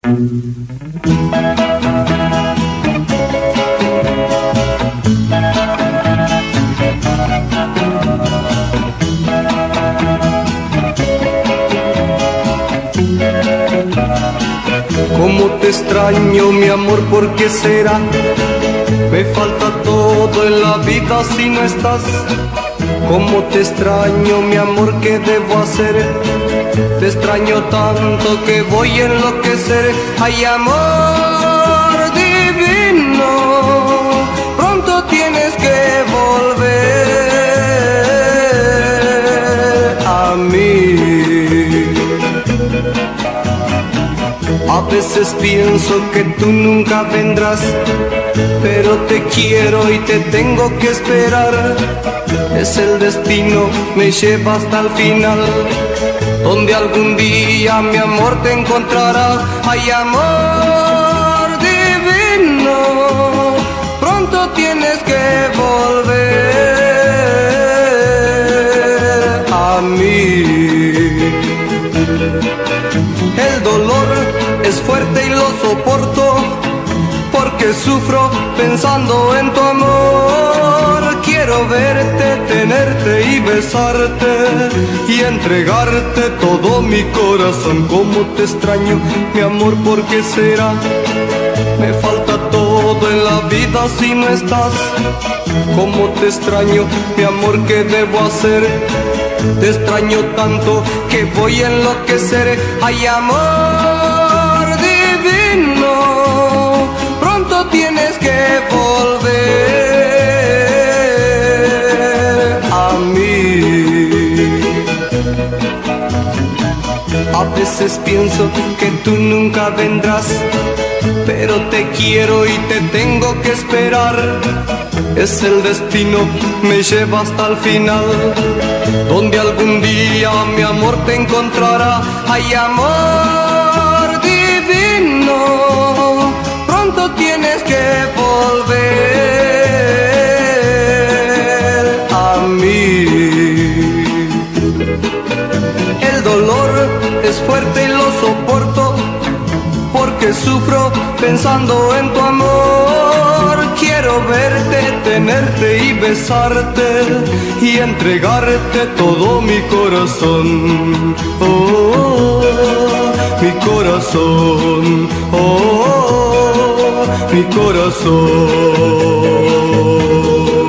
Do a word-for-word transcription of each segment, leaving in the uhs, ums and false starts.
Cómo te extraño, mi amor, ¿por qué será? Me falta todo en la vida si no estás. Cómo te extraño, mi amor, ¿qué debo hacer? Te extraño tanto que voy a enloquecer. Ay, amor divino, pronto tienes que volver a mí. A veces pienso que tú nunca vendrás, pero te quiero y te tengo que esperar. Es el destino, me lleva hasta el final, donde algún día mi amor te encontrará. Ay, amor divino, pronto tienes que volver a mí. El dolor es fuerte y lo soporto, porque sufro pensando en tu amor. Quiero verte, tenerte y besarte y entregarte todo mi corazón. Cómo te extraño, mi amor, ¿por qué será? Me falta todo en la vida si no estás. Cómo te extraño, mi amor, ¿qué debo hacer? Te extraño tanto que voy a enloquecer. Ay, amor divino, pronto tienes que volver a mí. A veces pienso que tú nunca vendrás, pero te quiero y te tengo que esperar. Es el destino, me lleva hasta el final, donde algún día mi amor te encontrará. Ay, amor divino, pronto tienes que volver a mí. El dolor es fuerte y lo soporto, porque sufro pensando en tu amor. Quiero verte, tenerte y besarte y entregarte todo mi corazón. Oh, mi corazón, oh, mi corazón.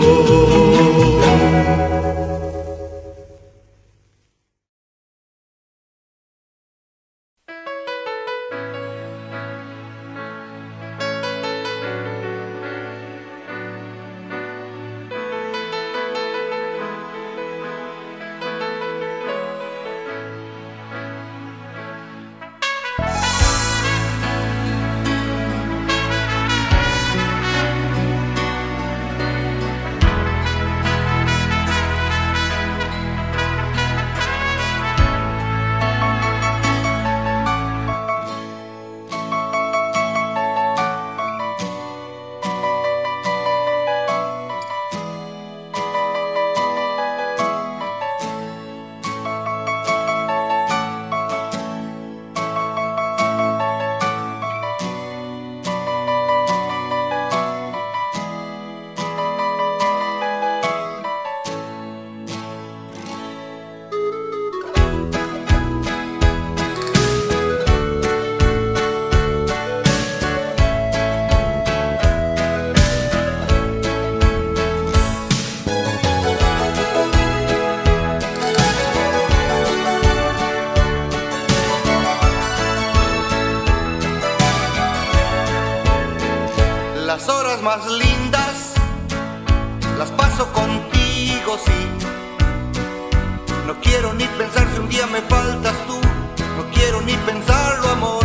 Las horas más lindas las paso contigo, sí. No quiero ni pensar si un día me faltas tú, no quiero ni pensarlo, amor.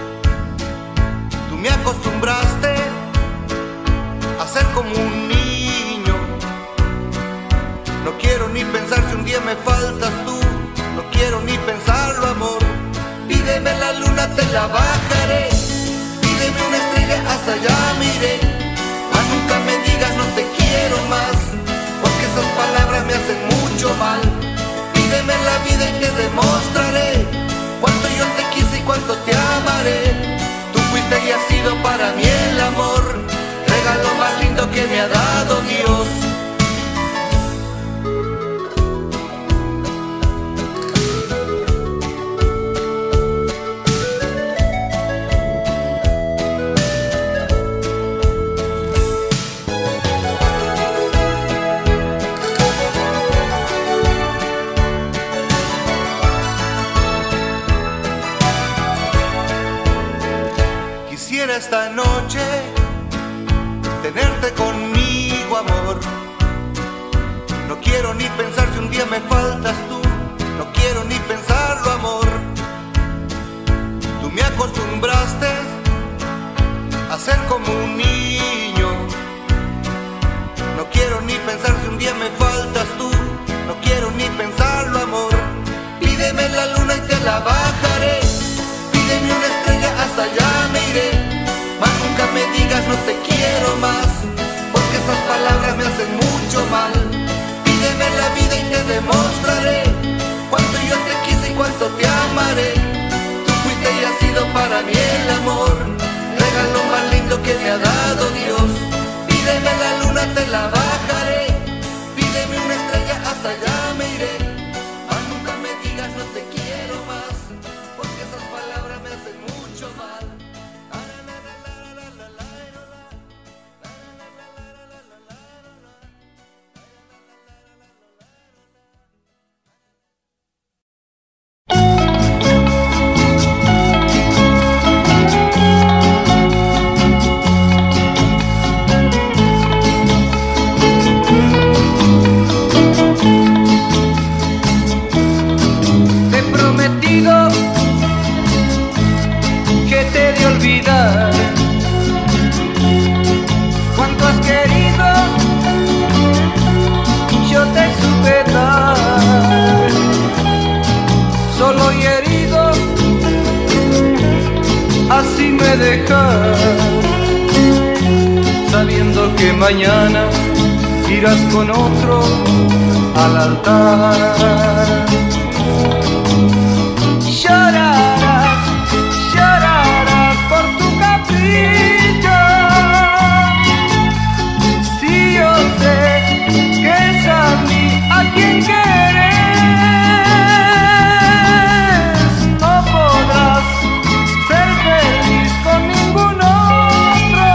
Tú me acostumbraste a ser como un niño. No quiero ni pensar si un día me faltas tú, no quiero ni pensarlo, amor. Pídeme la luna, te la bajaré. Pídeme una estrella, hasta allá miré. Mas nunca me digas no te quiero más, porque esas palabras me hacen mucho mal. Pídeme la vida y te demostraré cuánto yo te quise y cuánto te amaré. y ha sido para mí el amor, regalo más lindo que me ha dado Dios. Quisiera esta noche tenerte conmigo, amor. No quiero ni pensar si un día me faltas tú, no quiero ni pensarlo, amor. Tú me acostumbraste a ser como un niño. No quiero ni pensar si un día me faltas tú, no quiero ni pensarlo, amor. Pídeme la luna y te la bajaré, pídeme una estrella, hasta allá me iré. Mas nunca me digas no te quiero más, porque esas palabras me hacen mucho mal. Pídeme la vida y te demostraré cuánto yo te quise y cuánto te amaré. Tú fuiste y has sido para mí el amor, regalo más lindo que me ha dado Dios. Pídeme la luna, te la bajaré, pídeme una estrella, hasta allá me iré. Mas nunca me digas no te quiero más, porque esas palabras me hacen mucho mal. Así me dejas, sabiendo que mañana irás con otro al altar. Llorarás, llorarás por tu capricho. Si yo sé que es a mí a quien quieres, no podrás ser feliz con ningún otro,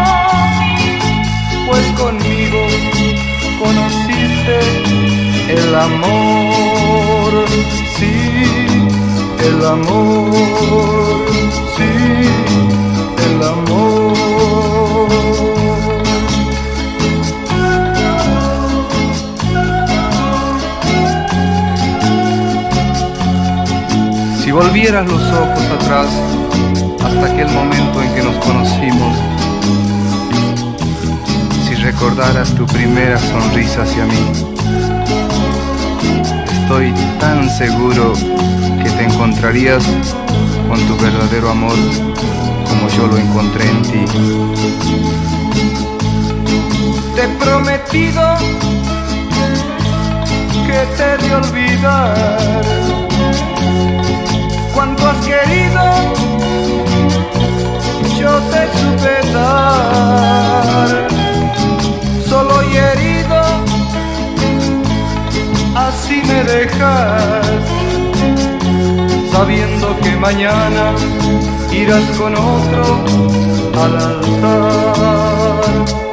pues conmigo conociste el amor, sí, el amor, sí, el amor. Si volvieras los ojos atrás hasta aquel momento en que nos conocimos, si recordaras tu primera sonrisa hacia mí, estoy tan seguro que te encontrarías con tu verdadero amor como yo lo encontré en ti. Te he prometido que te he de olvidar cuánto has querido, yo te supe dar. Solo y herido, así me dejas, sabiendo que mañana irás con otro al altar.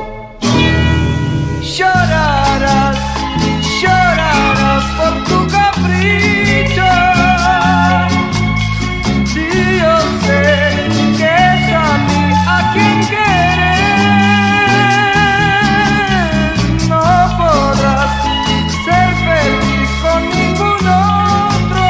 Llorarás, llorarás por tu capricho. Si yo sé que es a mí a quien quieres, no podrás ser feliz con ningún otro,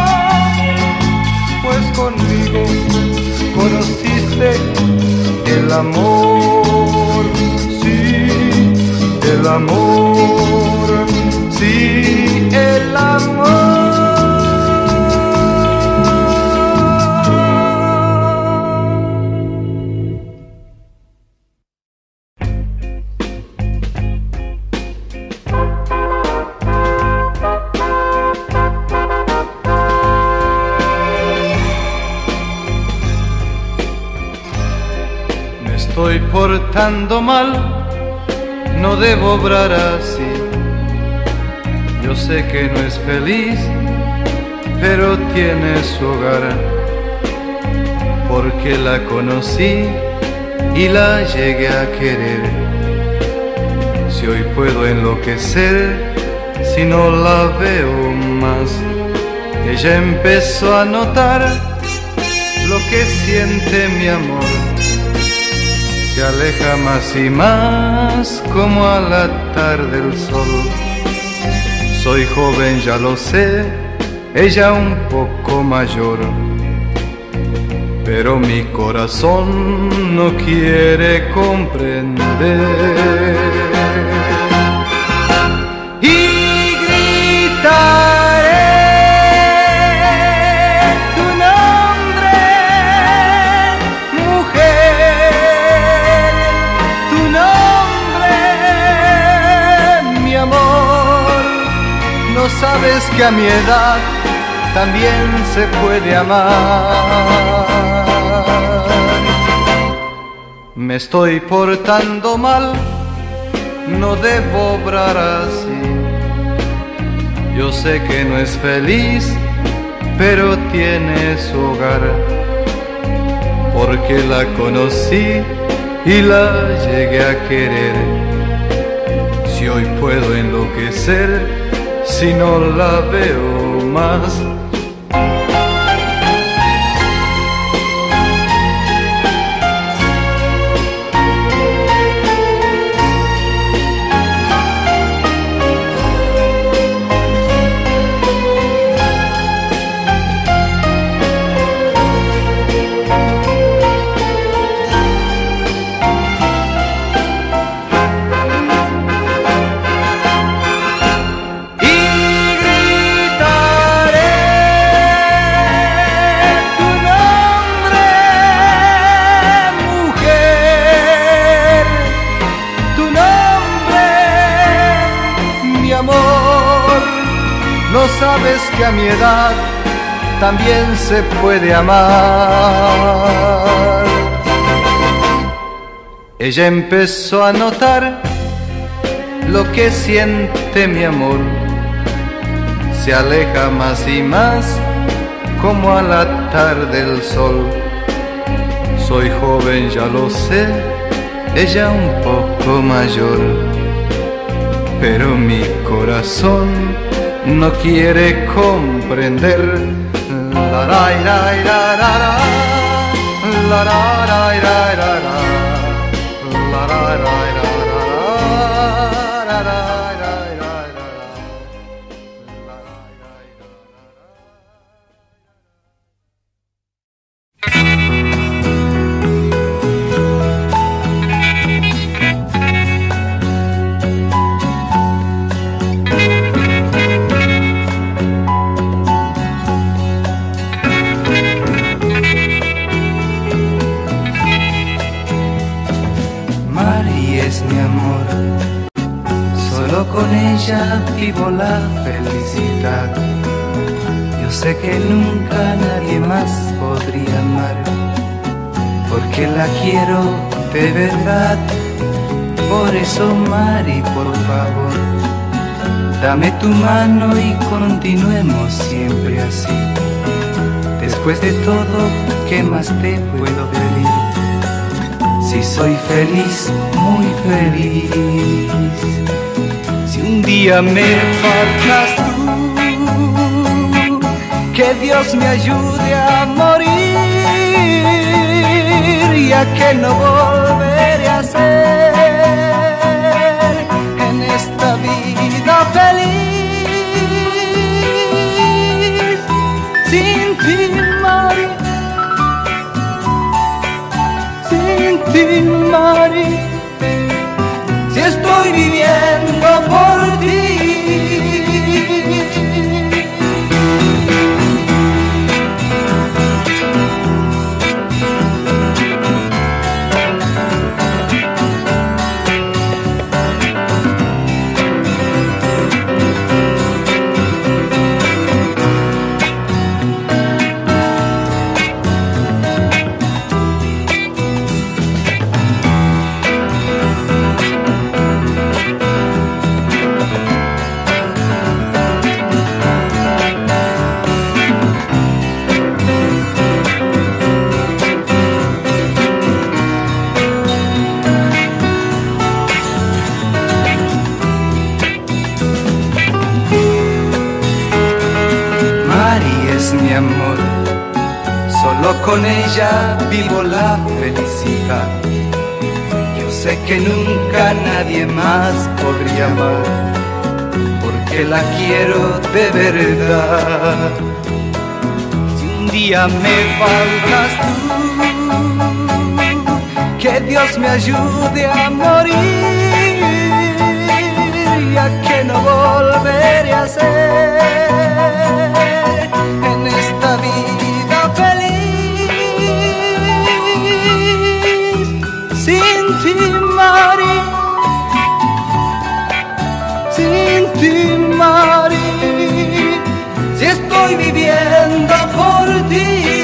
pues conmigo conociste el amor, sí, el amor, sí, el amor. estoy portando mal, no debo obrar así. Yo sé que no es feliz, pero tiene su hogar, porque la conocí y la llegué a querer. Si hoy puedo enloquecer, si no la veo más, ella empezó a notar lo que siente mi amor. Se aleja más y más como al tarde el sol. Soy joven, ya lo sé, ella un poco mayor, pero mi corazón no quiere comprender. Y gritaré tu nombre, mujer, tu nombre, mi amor. No sabes que a mi edad también se puede amar. Me estoy portando mal, no debo obrar así. Yo sé que no es feliz, pero tiene su hogar, porque la conocí y la llegué a querer. Si hoy puedo enloquecer, si no la veo más. Sabes que a mi edad también se puede amar. Ella empezó a notar lo que siente mi amor. Se aleja más y más como a la tarde el sol. Soy joven, ya lo sé, ella un poco mayor, pero mi corazón no quiere comprender. La la la la la la la la la la la la la la. Con ella vivo la felicidad. Yo sé que nunca nadie más podría amar, porque la quiero de verdad. Por eso, Mari, por favor, dame tu mano y continuemos siempre así. Después de todo, ¿qué más te puedo pedir? Si soy feliz, muy feliz. Si un día me faltas tú, que Dios me ayude a morir, ya que no volveré a ser en esta vida feliz. Sin ti, Mari, sin ti, Mari, si estoy viviendo por ti. solo con ella vivo la felicidad. Yo sé que nunca nadie más podría amar, porque la quiero de verdad. Si un día me faltas tú, que Dios me ayude a morir, ya que no volveré a ser en esta vida feliz sin ti, Mari, sin ti, Mari, si estoy viviendo por ti.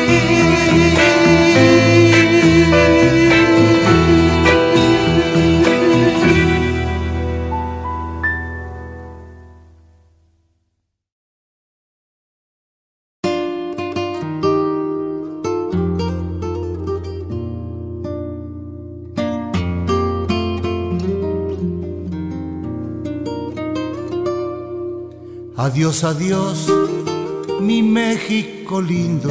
Adiós, adiós, mi México lindo.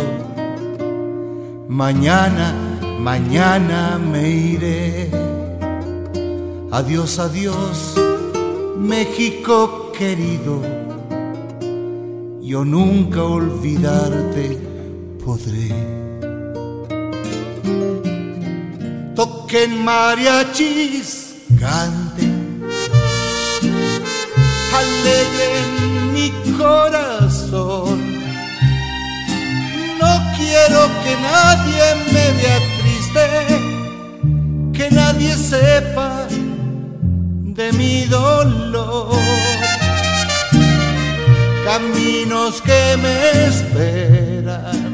Mañana, mañana me iré. Adiós, adiós, México querido. Yo nunca olvidarte podré. Toquen mariachis, canten, alegren mi corazón. No quiero que nadie me vea triste, que nadie sepa de mi dolor. Caminos que me esperan,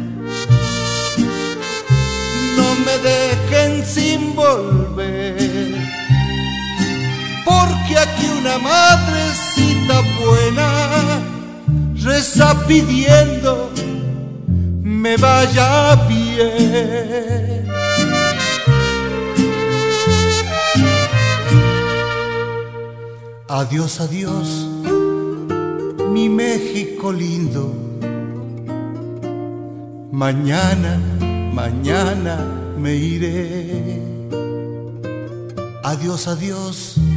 no me dejen sin volver, porque aquí una madrecita buena reza pidiendo me vaya bien. Adiós, adiós, mi México lindo. Mañana, mañana me iré. Adiós, adiós,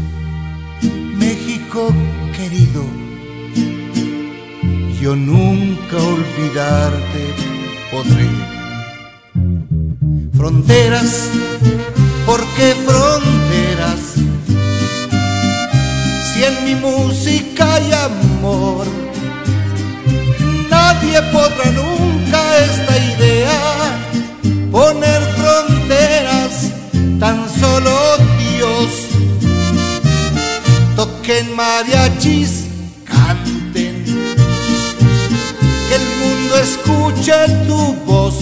México querido. Yo nunca olvidarte podré. Fronteras, ¿por qué fronteras? Si en mi música hay amor, nadie podrá nunca esta idea poner fronteras, tan solo Dios. Toquen mariachis, canten, que el mundo escuche tu voz,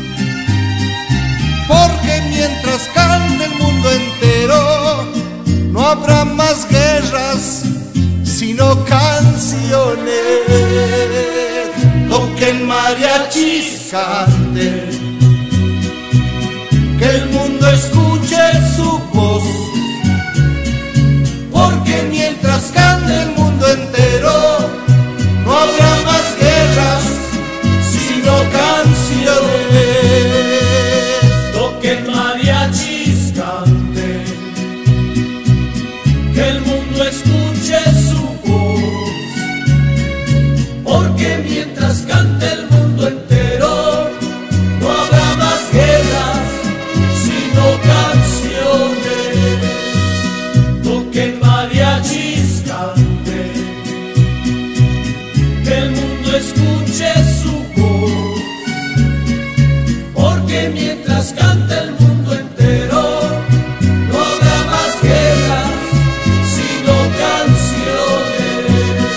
porque mientras cante el mundo entero no habrá más guerras sino canciones. Toquen mariachis, canten, que el mundo escuche su voz, porque mientras cante el mundo entero no habrá más guerras sino canciones. Toquen mariachis, canten, que el mundo escuche su voz, porque mientras cante el mundo entero no habrá más guerras sino canciones. Toquen mariachis, canten, que el mundo escuche su voz, porque mientras cante el mundo entero no habrá más guerras sino canciones.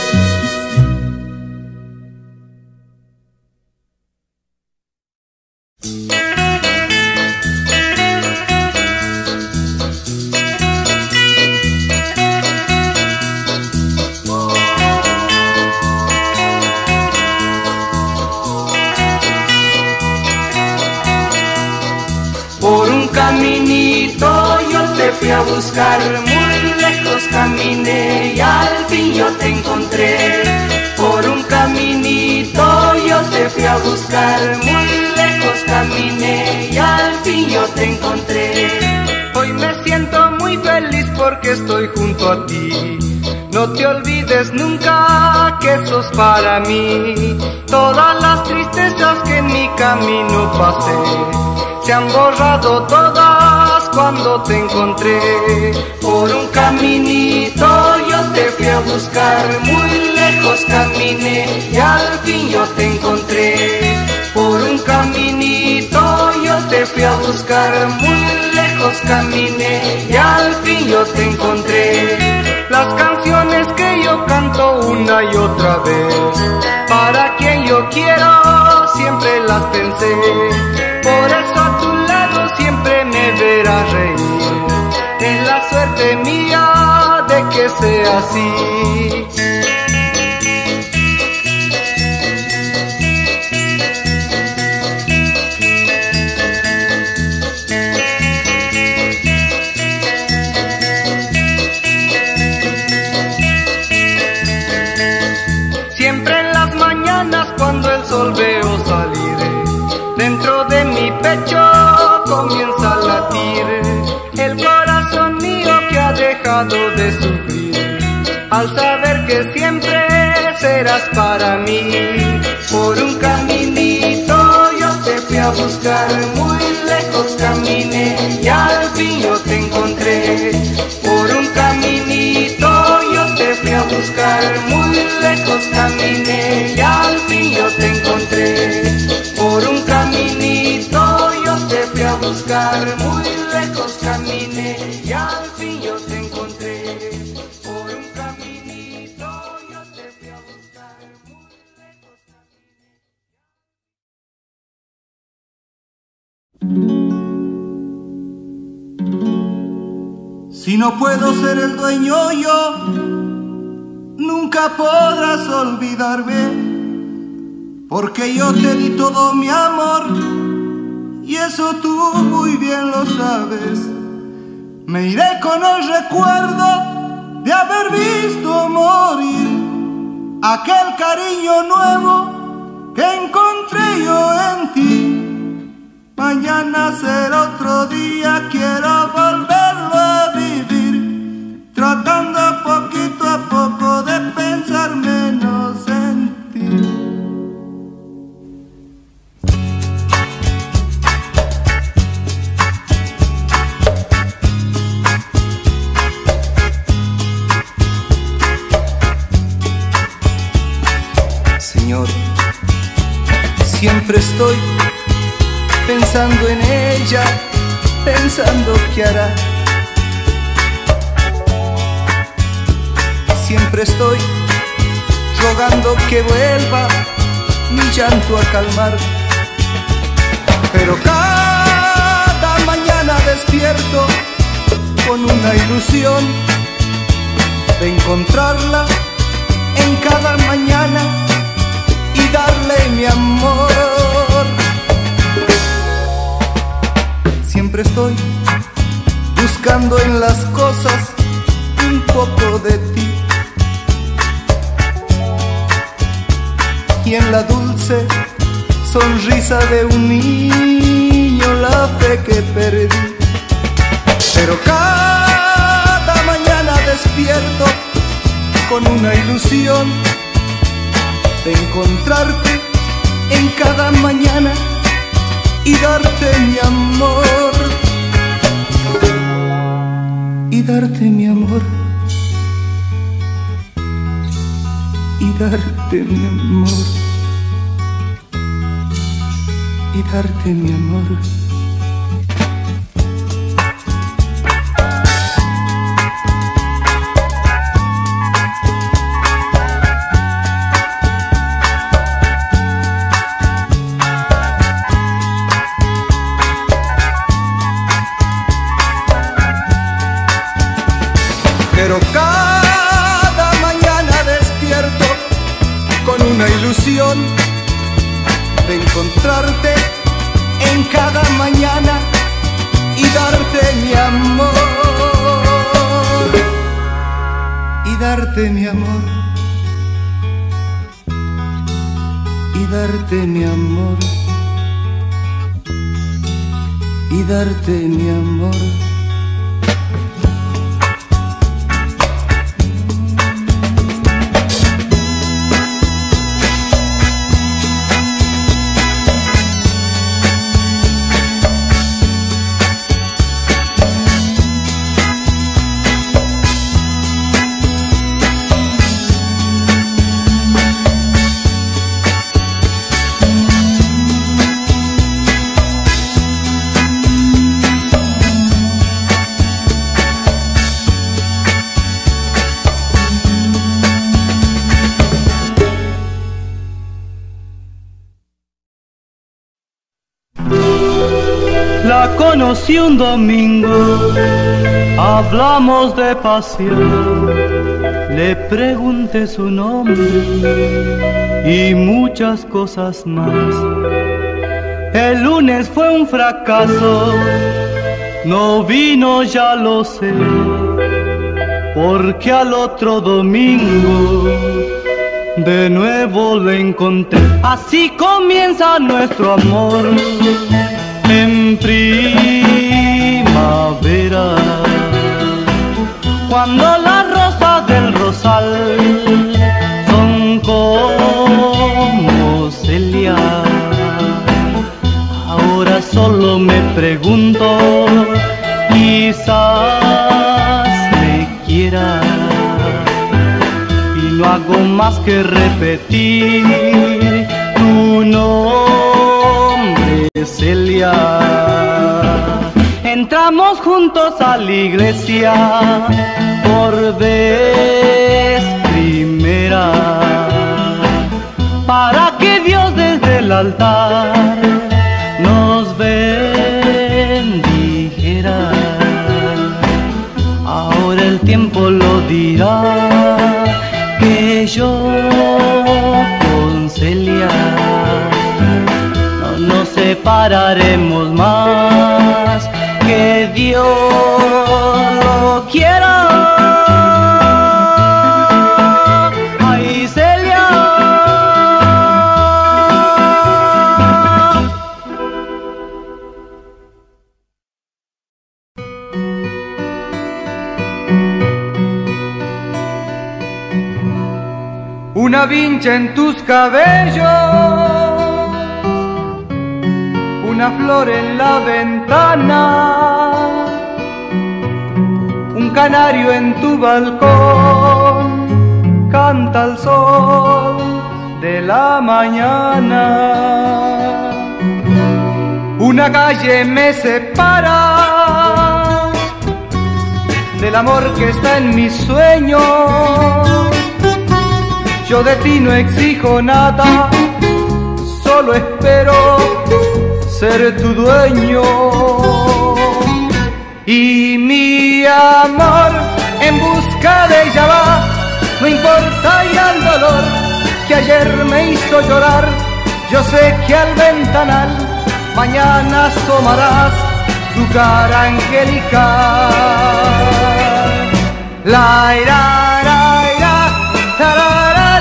Por un caminito yo te fui a buscar, muy lejos caminé y al fin yo te encontré. Por un caminito yo te fui a buscar, muy lejos caminé te encontré. Hoy me siento muy feliz porque estoy junto a ti. No te olvides nunca que sos para mí. Todas las tristezas que en mi camino pasé se han borrado todas cuando te encontré. Por un caminito yo te fui a buscar, muy lejos caminé y al fin yo te encontré. Por un caminito yo te fui a buscar, muy lejos caminé y al fin yo te encontré. Las canciones que yo canto una y otra vez, para quien yo quiero siempre las pensé. Por eso a tu lado siempre me verás reír. Es la suerte mía de que sea así. Siempre en las mañanas cuando el sol veo salir, dentro de mi pecho comienza a latir el corazón mío que ha dejado de sufrir, al saber que siempre serás para mí. Por un caminito yo te fui a buscar, muy lejos caminé y al fin yo te encontré. Por un caminito yo te fui a buscar, muy lejos caminé y al fin yo te encontré. Por un caminito yo te fui a buscar, muy lejos caminé y al fin yo te encontré. Por un caminito yo te fui a buscar, muy lejos caminé. Si no puedo ser el dueño yo, nunca podrás olvidarme, porque yo te di todo mi amor y eso tú muy bien lo sabes. Me iré con el recuerdo de haber visto morir aquel cariño nuevo que encontré yo en ti. Mañana será otro día, quiero volverlo a vivir, tratando poquito a poco de pensar menos en ti. Señor, siempre estoy pensando en ella, pensando qué hará. Siempre estoy rogando que vuelva mi llanto a calmar. Pero cada mañana despierto con una ilusión de encontrarla en cada mañana y darle mi amor. Siempre estoy buscando en las cosas un poco de ti, y en la dulce sonrisa de un niño la fe que perdí. Pero cada mañana despierto con una ilusión de encontrarte en cada mañana y darte mi amor, y darte mi amor, y darte mi amor, y darte mi amor. Pero cada mañana despierto con una ilusión de encontrarte en cada mañana y darte mi amor, y darte mi amor, y darte mi amor, y darte mi amor. La conocí un domingo, hablamos de pasión, le pregunté su nombre y muchas cosas más. El lunes fue un fracaso, no vino, ya lo sé, porque al otro domingo de nuevo le encontré. Así comienza nuestro amor en primavera, cuando las rosas del rosal son como celia. Ahora solo me pregunto, quizás me quiera, y no hago más que repetir tu nombre, Celia. Entramos juntos a la iglesia por vez primera, para que Dios desde el altar nos bendijera. Ahora el tiempo lo dirá, que yo con Celia no nos separaremos más, que Dios lo quiera. Ay, Celia. Una vincha en tus cabellos, una flor en la ventana, un canario en tu balcón, canta el sol de la mañana. Una calle me separa del amor que está en mis sueños. Yo de ti no exijo nada, solo espero ser tu dueño. Y mi amor en busca de ella va, no importa ya el dolor que ayer me hizo llorar. Yo sé que al ventanal mañana asomarás tu cara angelical. La ira, la ira, la ira.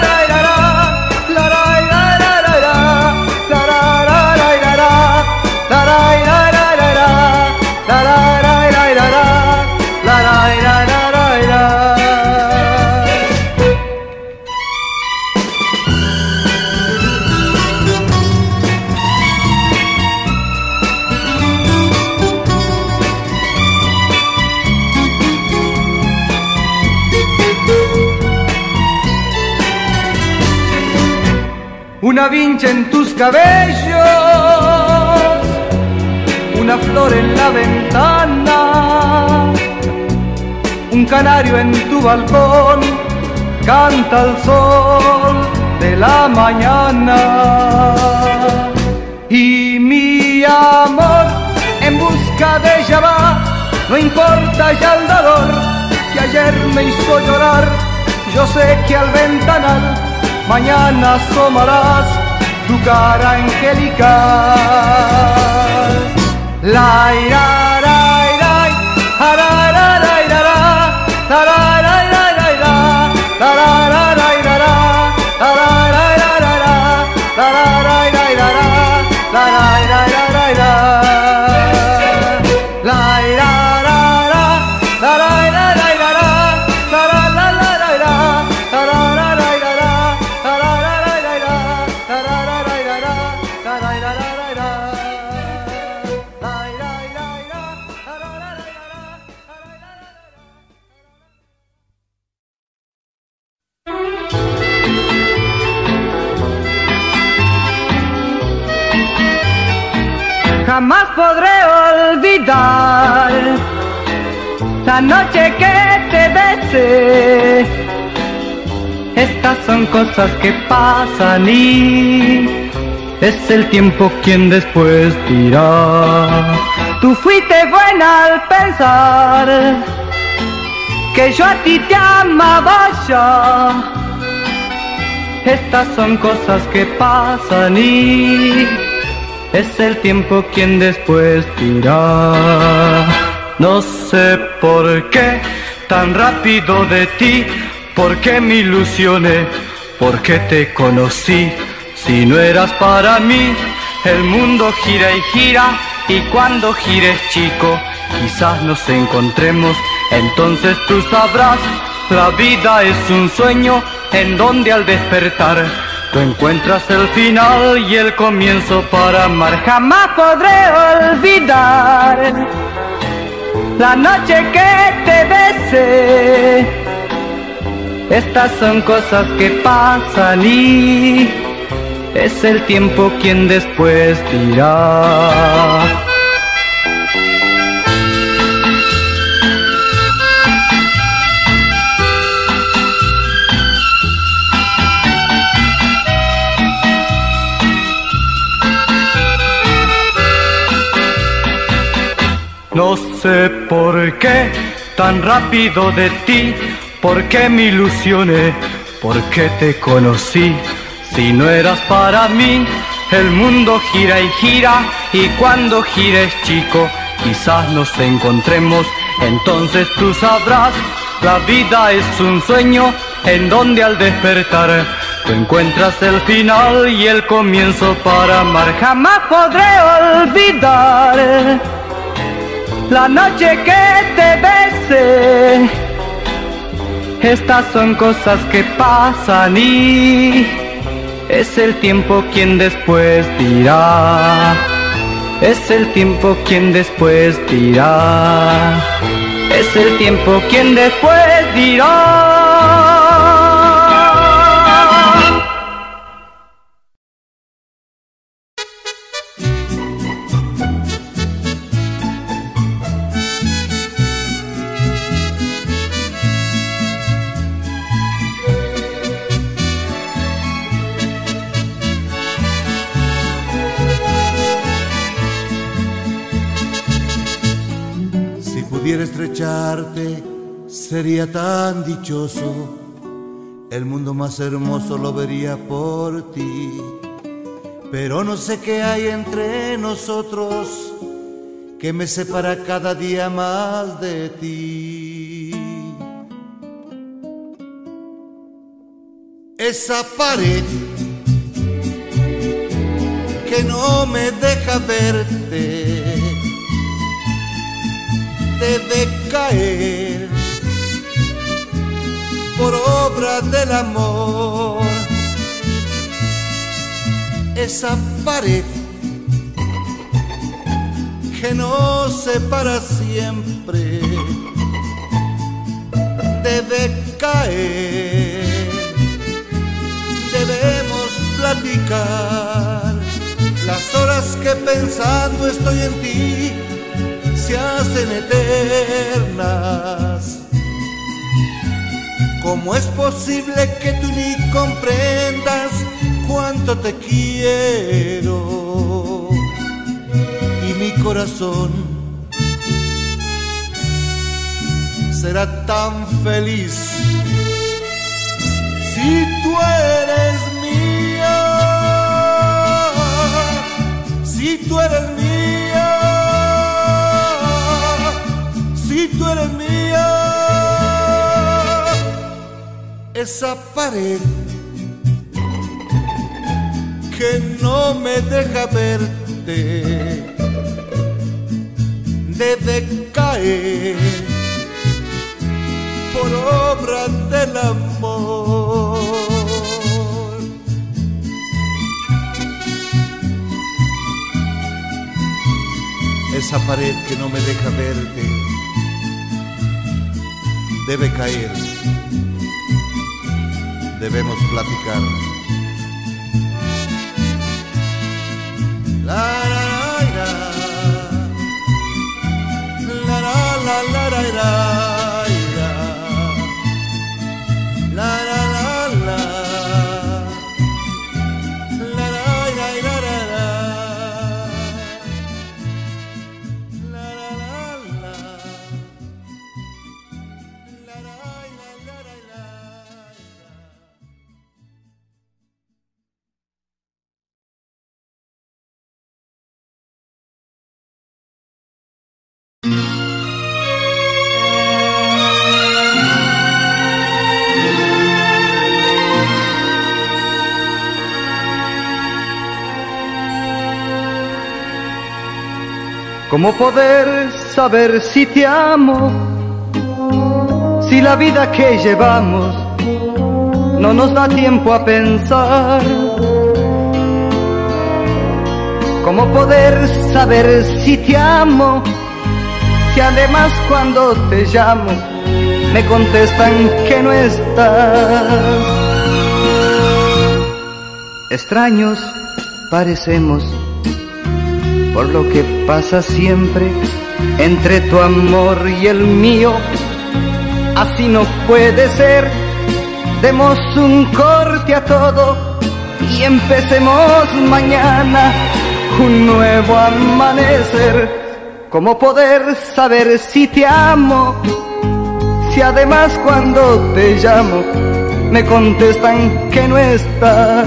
Una vincha en tus cabellos, una flor en la ventana, un canario en tu balcón, canta el sol de la mañana. Y mi amor en busca de ella va, no importa ya el dolor que ayer me hizo llorar. Yo sé que al ventanal mañana asomarás tu cara angelical. La ira, la ira, la ira, la ira, la ira, la ira, la ira, la ira, la ira, la ira, la ira, la ira. jamás podré olvidar la noche que te besé. Estas son cosas que pasan y es el tiempo quien después dirá. Tú fuiste buena al pensar que yo a ti te amaba ya. Estas son cosas que pasan y es el tiempo quien después dirá. No sé por qué tan rápido de ti, por qué me ilusioné, por qué te conocí. Si no eras para mí, el mundo gira y gira, y cuando gires, chico, quizás nos encontremos. Entonces tú sabrás, la vida es un sueño en donde al despertar tú encuentras el final y el comienzo para amar. Jamás podré olvidar la noche que te besé. Estas son cosas que pasan y es el tiempo quien después dirá. No sé por qué tan rápido de ti, por qué me ilusioné, por qué te conocí. Si no eras para mí, el mundo gira y gira, y cuando gires, chico, quizás nos encontremos. Entonces tú sabrás, la vida es un sueño en donde al despertar tú encuentras el final y el comienzo para amar. Jamás podré olvidar la noche que te besé. Estas son cosas que pasan y es el tiempo quien después dirá. Es el tiempo quien después dirá. Es el tiempo quien después dirá. pudiera estrecharte, sería tan dichoso. El mundo más hermoso lo vería por ti. Pero no sé qué hay entre nosotros que me separa cada día más de ti. Esa pared que no me deja verte debe caer por obra del amor. Esa pared que nos separa siempre debe caer. Debemos platicar las horas que pensando estoy en ti se hacen eternas. ¿Cómo es posible que tú ni comprendas cuánto te quiero? Y mi corazón será tan feliz si tú eres mía, si tú eres mía, si tú eres mía. Esa pared que no me deja verte debe caer por obra del amor. Esa pared que no me deja verte debe caer. Debemos platicar. La, la, la, la. ¿Cómo poder saber si te amo? Si la vida que llevamos no nos da tiempo a pensar. ¿Cómo poder saber si te amo? Si además cuando te llamo me contestan que no estás. Extraños parecemos por lo que pasa siempre entre tu amor y el mío. Así no puede ser. Demos un corte a todo y empecemos mañana un nuevo amanecer. ¿Cómo poder saber si te amo? Si además cuando te llamo me contestan que no estás.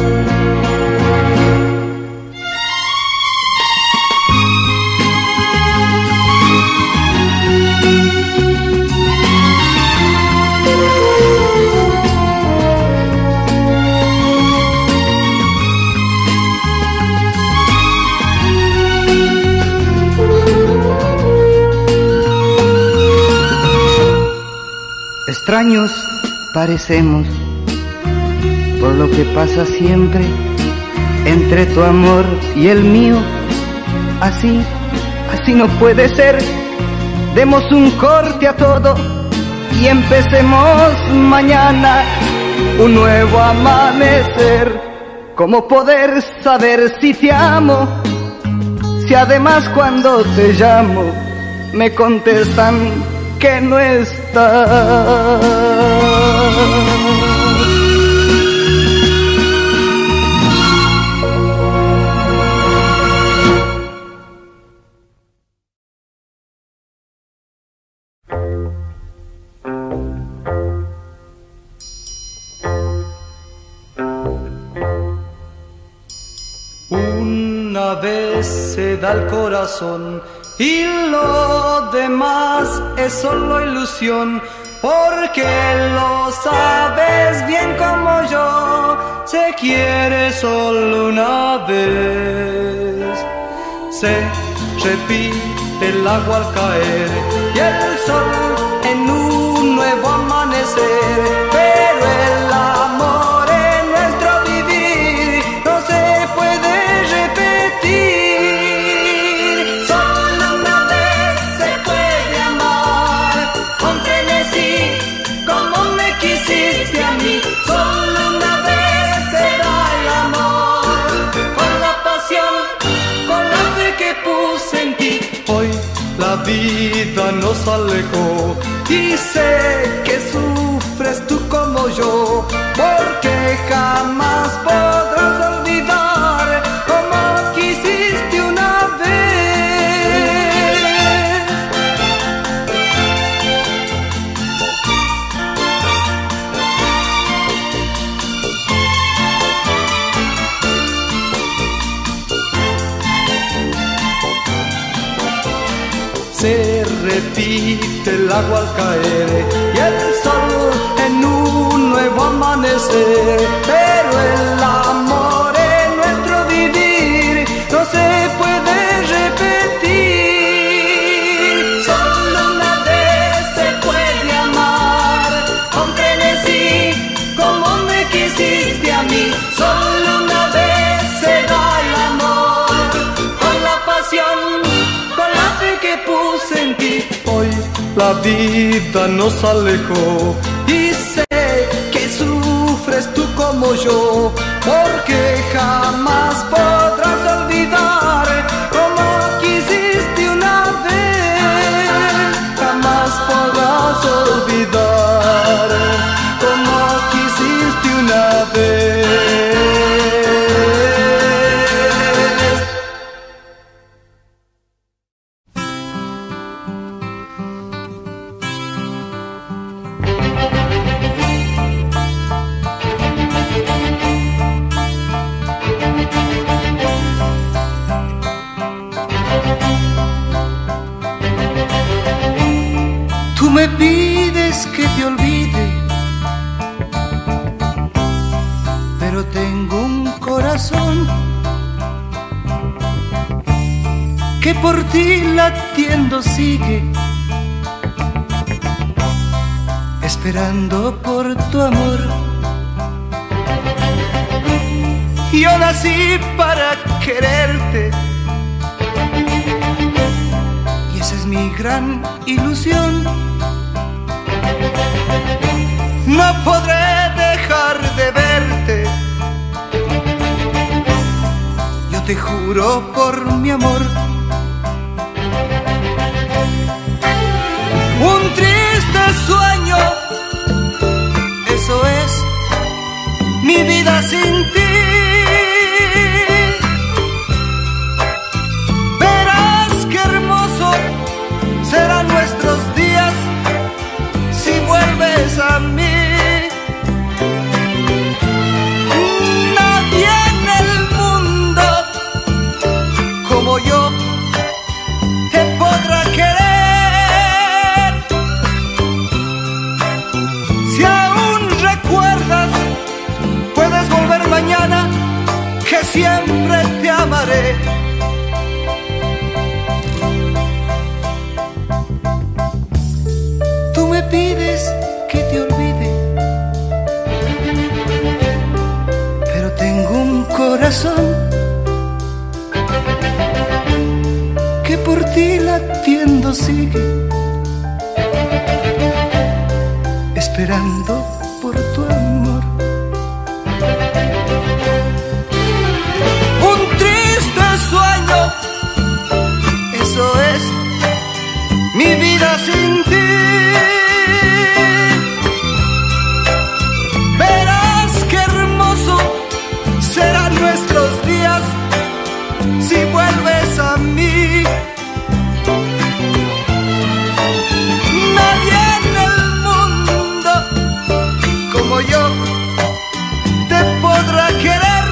Extraños parecemos por lo que pasa siempre entre tu amor y el mío. Así, así no puede ser. Demos un corte a todo y empecemos mañana un nuevo amanecer. ¿Cómo poder saber si te amo? Si además cuando te llamo me contestan que no estás. Una vez se da el corazón y lo demás es solo ilusión, porque lo sabes bien como yo, se quiere solo una vez. Se repite el agua al caer y el sol en un nuevo amanecer, pero el amor en nuestro vivir no se puede repetir. La vida nos alejó y sé que sufres tú como yo, porque jamás podrás olvidar como quisiste una vez. Se repite el agua al caer y el sol en un nuevo amanecer, pero el amor en nuestro vivir no se puede repetir. Solo una vez se puede amar con frenesí como me quisiste a mí. Solo una vez se da el amor con la pasión, que puse en ti. Hoy la vida nos alejó y sé que sufres tú como yo, porque jamás podrás olvidar como quisiste una vez. Jamás podrás olvidar como quisiste una vez. Me pides que te olvide, pero tengo un corazón que que por ti latiendo sigue, esperando por tu amor. Yo nací para quererte y esa es mi gran ilusión. No podré dejar de verte, yo te juro por mi amor. Un triste sueño, eso es mi vida sin ti. Verás qué hermoso serán nuestros días si vuelves a mí. Nadie en el mundo como yo te podrá querer. Si aún recuerdas, puedes volver mañana, que siempre te amaré. Tú me pides que te olvide, pero tengo un corazón que por ti latiendo sigue, esperando por tu amor. Un triste sueño, eso es mi vida sin ti. Verás qué hermoso serán nuestros días si vuelves a mí. Nadie en el mundo como yo te podrá querer.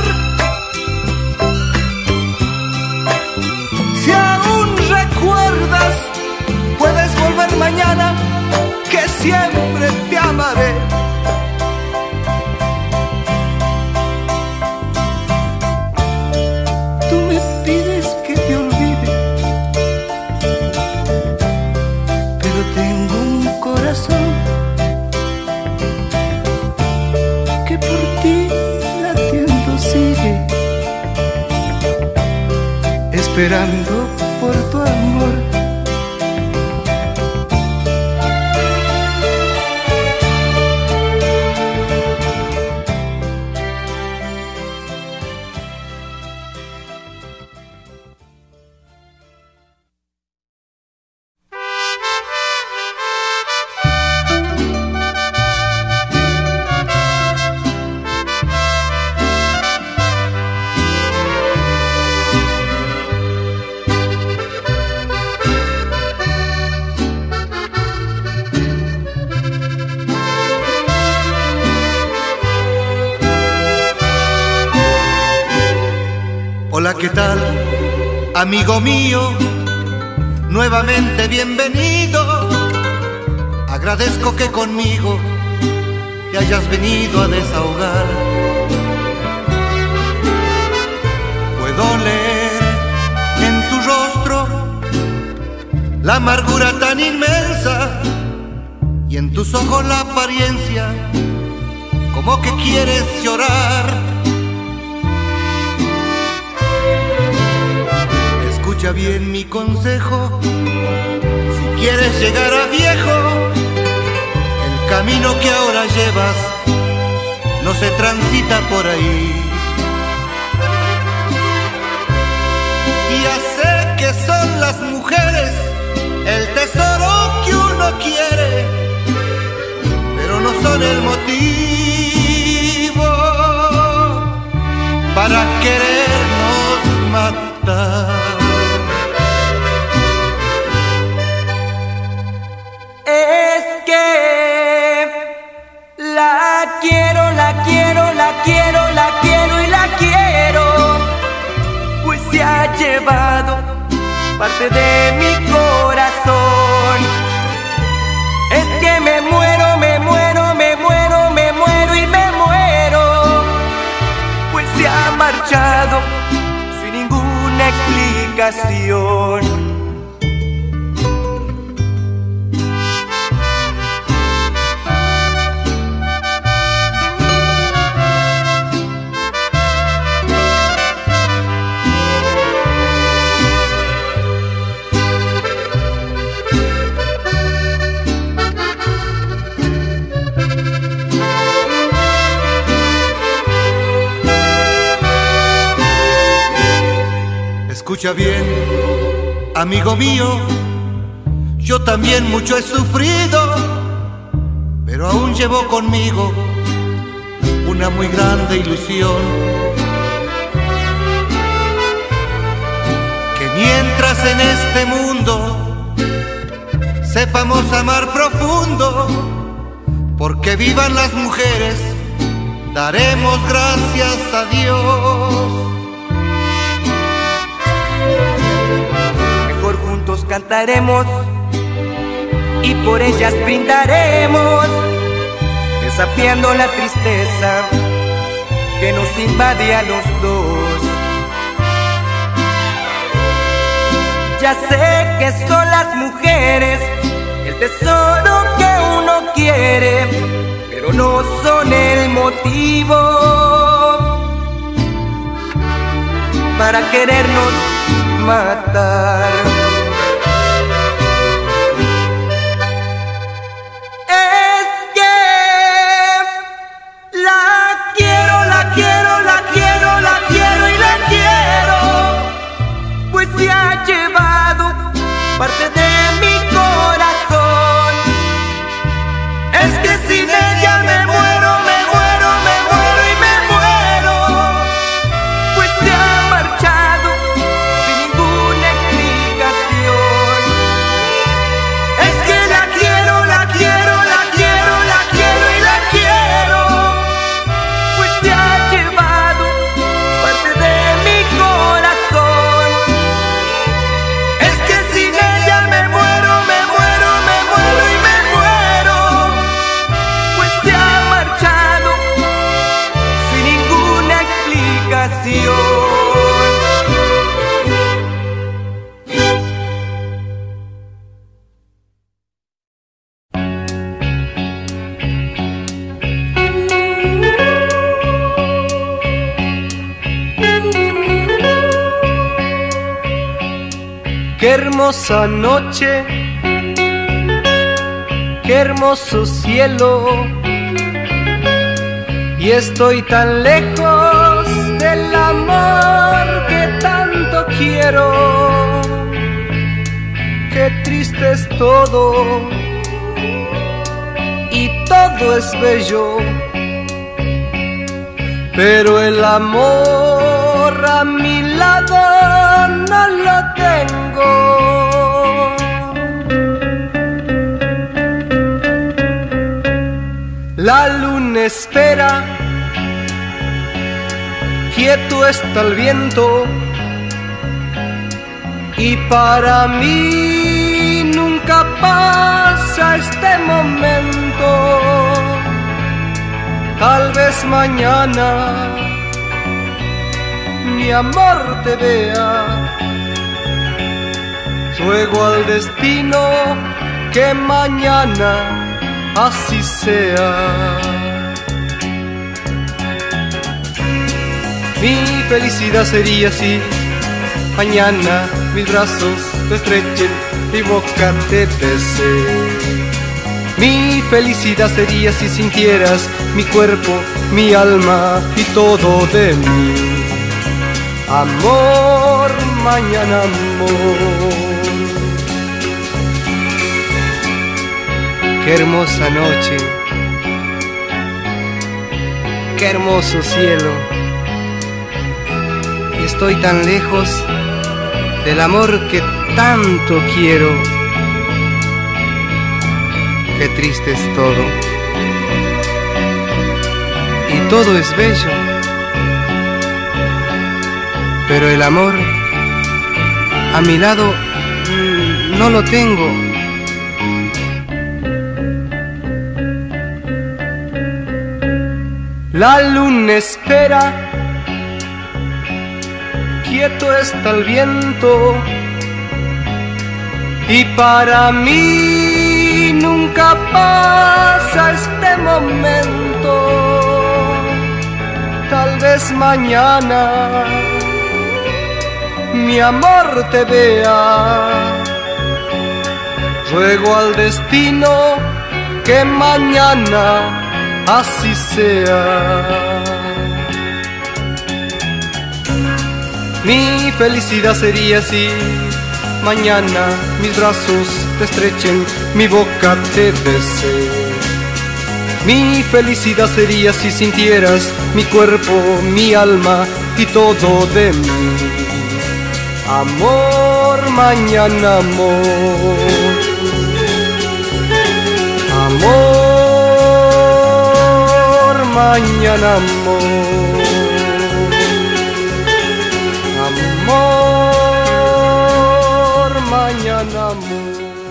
Si aún recuerdas, puedes volver mañana, que siempre te amaré. Tú me pides que te olvide, pero tengo un corazón que por ti latiendo sigue, esperando por tu amor. Hola, ¿qué tal, amigo mío? Nuevamente bienvenido. Agradezco que conmigo te hayas venido a desahogar. Puedo leer en tu rostro la amargura tan inmensa y en tus ojos la apariencia como que quieres llorar. Escucha bien mi consejo, si quieres llegar a viejo, el camino que ahora llevas no se transita por ahí. Ya sé que son las mujeres el tesoro que uno quiere, pero no son el motivo para querernos matar. Es que la quiero, la quiero, la quiero, la quiero y la quiero, pues se ha llevado parte de mi corazón. Es que me muero, me muero, me muero, me muero y me muero, pues se ha marchado sin ninguna explicación. explicación. Escucha bien, amigo mío, yo también mucho he sufrido, pero aún llevo conmigo una muy grande ilusión. Que mientras en este mundo sepamos amar profundo, porque vivan las mujeres, daremos gracias a Dios. Juntos cantaremos y por ellas brindaremos, desafiando la tristeza que nos invade a los dos. Ya sé que son las mujeres el tesoro que uno quiere, pero no son el motivo para querernos matar. Se ha llevado parte de mi corazón. Es que sin ella me muero, me muero, me muero y me muero, pues se ha marchado sin ninguna explicación. Es que la quiero, la quiero, la quiero, la quiero y la quiero, pues se ha llevado parte de mi corazón. Qué hermosa noche, qué hermoso cielo, y estoy tan lejos del amor que tanto quiero. Qué triste es todo y todo es bello, pero el amor a mi lado no lo tengo. La luna espera, quieto está el viento, y para mí nunca pasa este momento. Tal vez mañana mi amor te vea. Ruego al destino que mañana así sea. Mi felicidad sería si mañana mis brazos te estrechen, mi boca te bese. Mi felicidad sería si sintieras mi cuerpo, mi alma y todo de mí. Amor, mañana amor. Qué hermosa noche, qué hermoso cielo, y estoy tan lejos del amor que tanto quiero. Qué triste es todo, y todo es bello, pero el amor a mi lado mmm, no lo tengo. La luna espera, quieto está el viento. Y para mí nunca pasa este momento. Tal vez mañana mi amor te vea. Ruego al destino que mañana así sea. Mi felicidad sería si mañana mis brazos te estrechen, mi boca te bese. Mi felicidad sería si sintieras mi cuerpo, mi alma y todo de mí. Amor, mañana amor. Amor, mañana amor. Amor, mañana amor.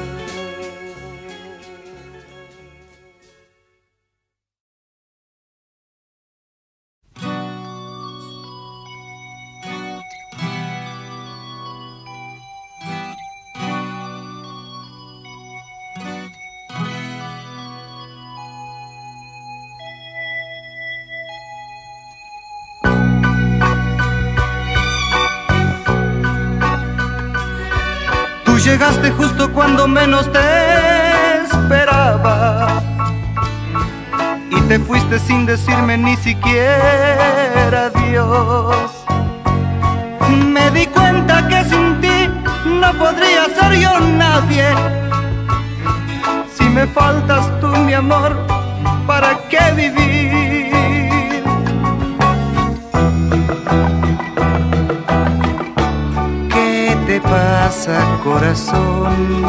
Llegaste justo cuando menos te esperaba y te fuiste sin decirme ni siquiera adiós. Me di cuenta que sin ti no podría ser yo nadie. Si me faltas tú, mi amor, ¿para qué vivir? ¿Qué te pasa, corazón?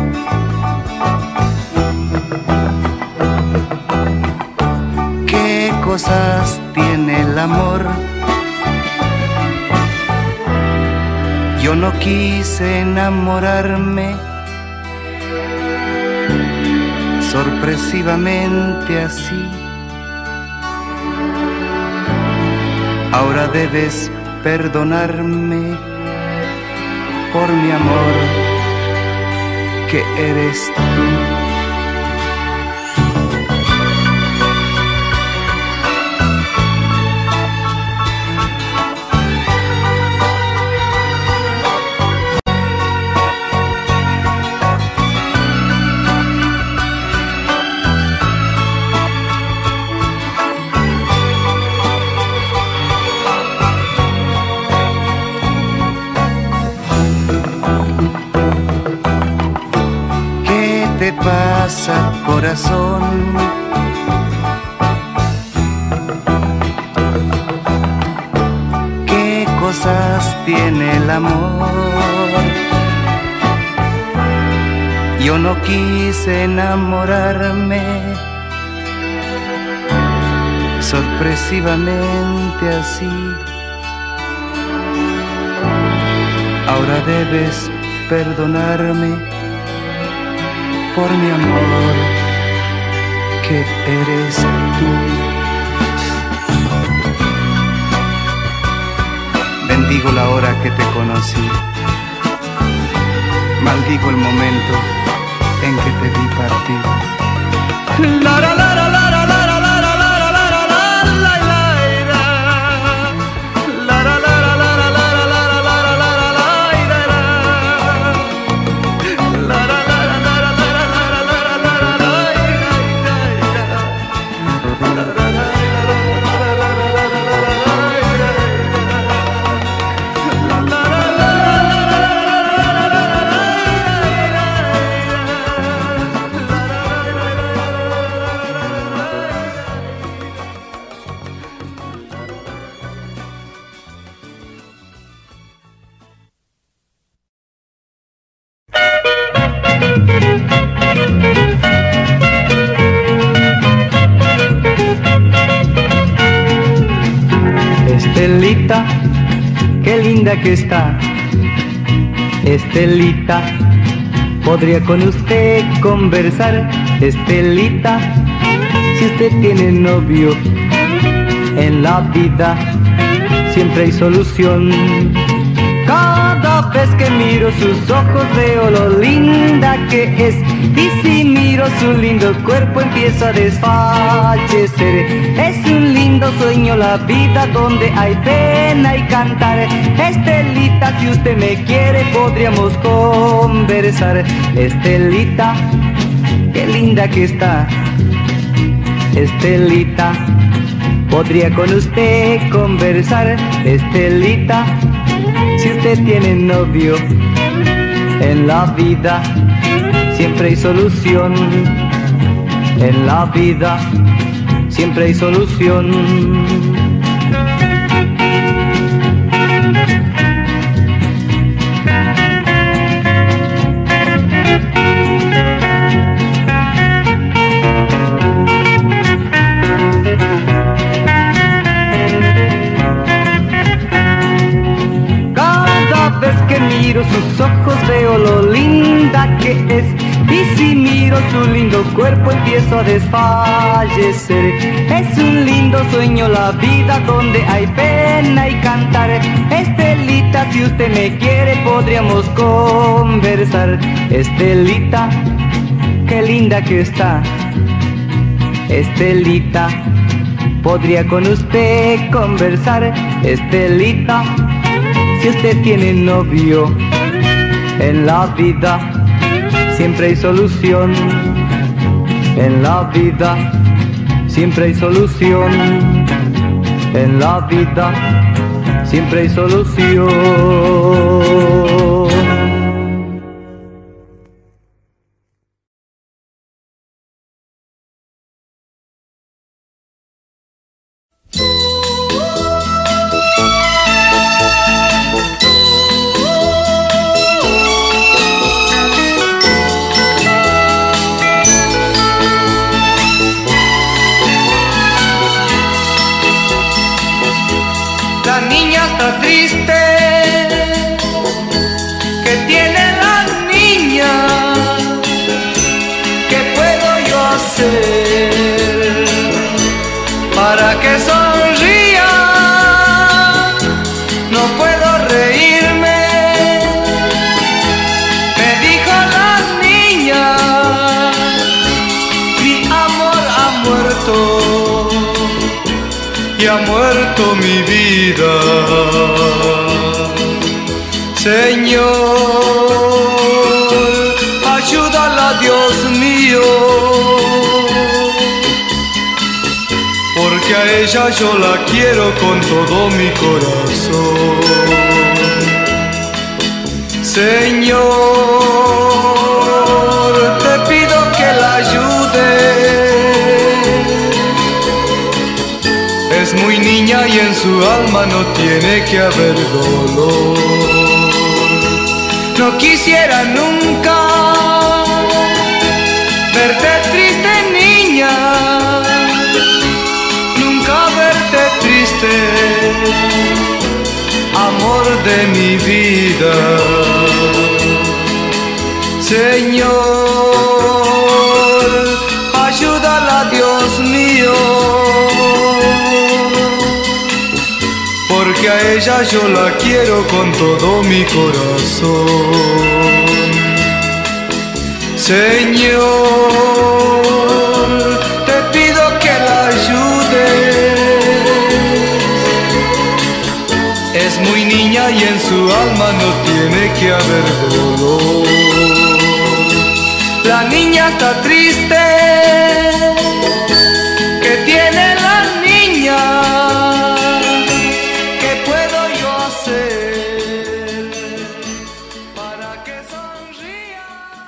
¿Qué cosas tiene el amor? Yo no quise enamorarme sorpresivamente así. Ahora debes perdonarme por mi amor, que eres tú. ¿Qué pasa, corazón? ¿Qué cosas tiene el amor? Yo no quise enamorarme sorpresivamente así. Ahora debes perdonarme por mi amor, que eres tú. Bendigo la hora que te conocí, maldigo el momento en que te vi partir. La, la, la, la, la, la, la, la, la, la, la, la, la, la, Estelita, qué linda que está. Estelita, podría con usted conversar. Estelita, si usted tiene novio, en la vida siempre hay solución. miro sus ojos veo lo linda que es, y si miro su lindo cuerpo empiezo a desfallecer. Es un lindo sueño la vida donde hay pena y cantar. Estelita, si usted me quiere podríamos conversar. Estelita, qué linda que está. Estelita, podría con usted conversar. Estelita, si usted tiene novio en la vida, siempre hay solución. En la vida, siempre hay solución. Miro sus ojos veo lo linda que es, y si miro su lindo cuerpo empiezo a desfallecer. Es un lindo sueño la vida donde hay pena y cantar. Estelita, si usted me quiere podríamos conversar. Estelita, qué linda que está. Estelita, podría con usted conversar. Estelita, si usted tiene novio en la vida, siempre hay solución. En la vida, siempre hay solución. En la vida, siempre hay solución. Para que sonría, no puedo reírme, me dijo la niña, mi amor ha muerto y ha muerto mi vida. Señor, ayúdala, Dios mío, porque a ella yo la quiero con todo mi corazón. Señor, te pido que la ayudes. Es muy niña y en su alma no tiene que haber dolor. No quisiera nunca verte triste, niña, triste, amor de mi vida. Señor, ayúdala, Dios mío, porque a ella yo la quiero con todo mi corazón. Señor, te pido que la ayudes. Es muy niña y en su alma no tiene que haber dolor. La niña está triste, ¿qué tiene la niña? ¿Qué puedo yo hacer para que sonría?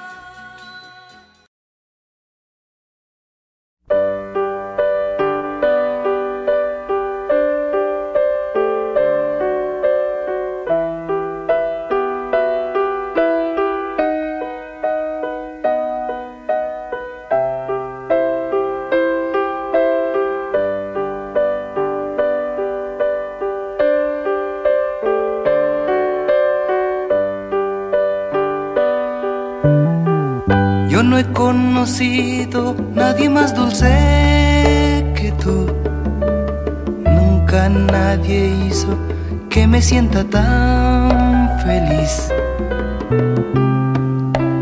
Yo no he conocido nadie más dulce que tú. Nunca nadie hizo que me sienta tan feliz.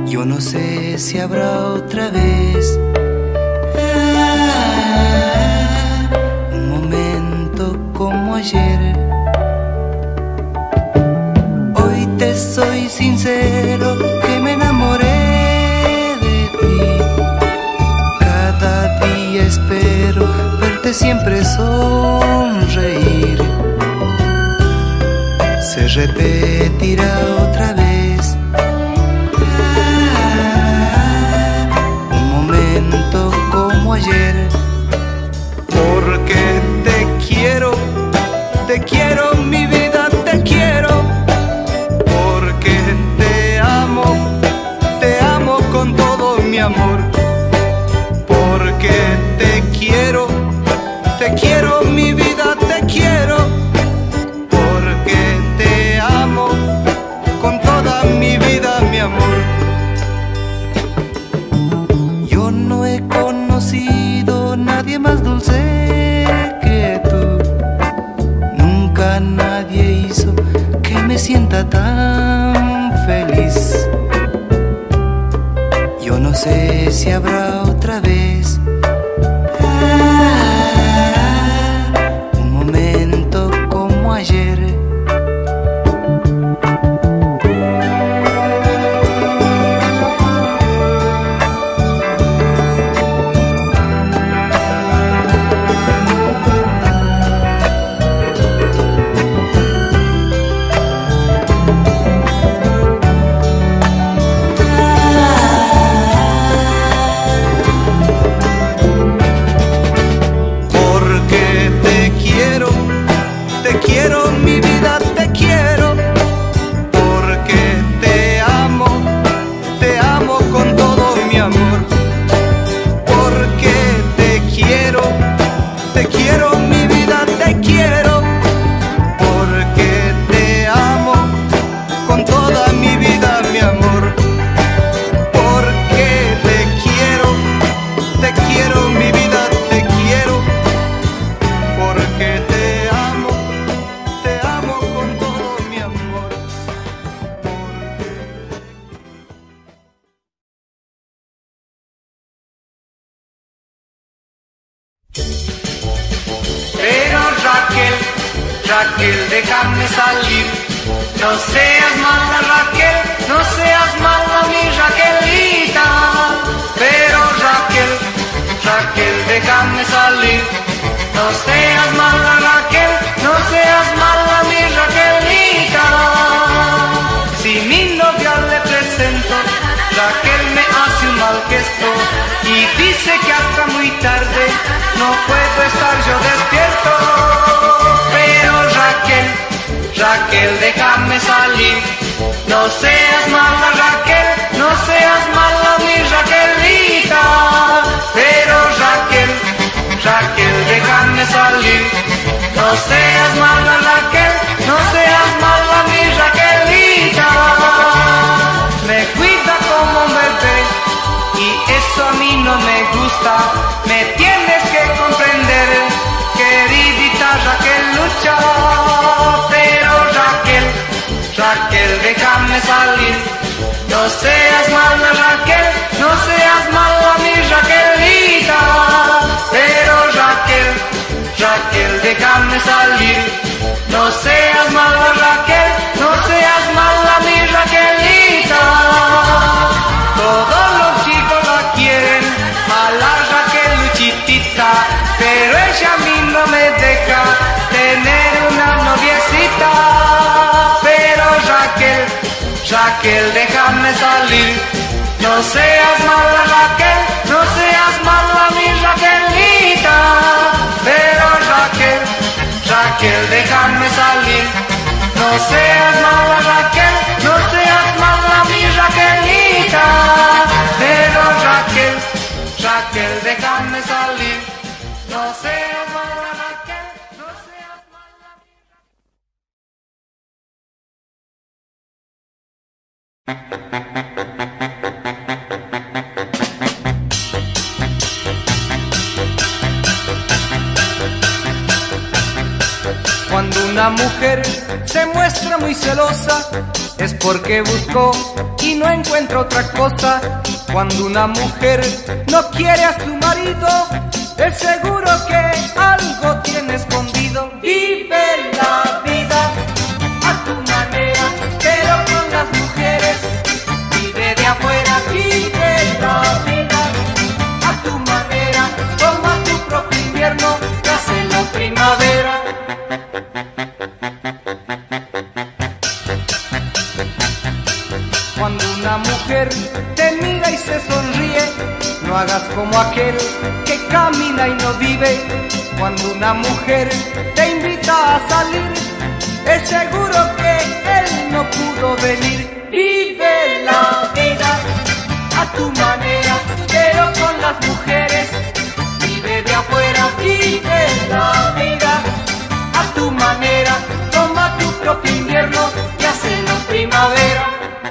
Yo no sé si habrá otra vez ah, un momento como ayer. Hoy te soy sincero que me enamoré de ti. Cada día espero verte siempre sonreír. Se repetirá otra vez como ayer, porque te quiero, te quiero mi vida, te quiero, porque te amo, te amo con todo mi amor, porque te quiero, te quiero mi vida, te quiero, porque te amo con toda mi vida, mi amor. Nadie más dulce que tú. Nunca nadie hizo que me sienta tan feliz. Yo no sé si habrá otra vez ah, un momento como ayer. Raquel, déjame salir. No seas mala, Raquel, no seas mala, mi Raquelita. Pero Raquel, Raquel, déjame salir. No seas mala, Raquel, no seas mala, mi Raquelita. Si mi novia le presento, Raquel me hace un mal gesto y dice que hasta muy tarde no puedo estar yo despierto. Pero Raquel, Raquel, déjame salir. No seas mala, Raquel, no seas mala, mi Raquelita. Pero Raquel, Raquel, déjame salir. No seas mala, Raquel, no seas mala, mi Raquelita. Me cuida como un bebé y eso a mí no me gusta. Me tienes que comprender, queridita Raquel lucha. Pero Raquel, Raquel, déjame salir. No seas mala, Raquel, no seas mala, mi Raquelita. Pero Raquel, Raquel, déjame salir. No seas mala, Raquel, no seas mala, mi Raquelita. Todos los chicos la quieren, a la Raquel luchitita, pero ella a mí no me deja tener una noviecita. Pero Raquel, Raquel, déjame salir. No seas mala, Raquel, no seas mala, mi Raquelita. Pero Raquel, Raquel, déjame salir. No seas mala, Raquel, no seas mala, mi Raquelita. Pero Raquel, Raquel, déjame salir. No seas mala, Raquel, no seas mala. Cuando una mujer mujer se muestra muy celosa, es porque buscó y no encuentra otra cosa. Cuando una mujer no quiere a su marido, es seguro que algo tiene escondido. Vive la vida a tu manera, pero con las mujeres vive de afuera. Vive la vida a tu manera, toma tu propio invierno y hazlo primavera. Cuando una mujer te mira y se sonríe, no hagas como aquel que camina y no vive. Cuando una mujer te invita a salir, es seguro que él no pudo venir. Vive la vida a tu manera, pero con las mujeres vive de afuera. Vive la vida a tu manera, toma tu propio invierno y hazlo primavera.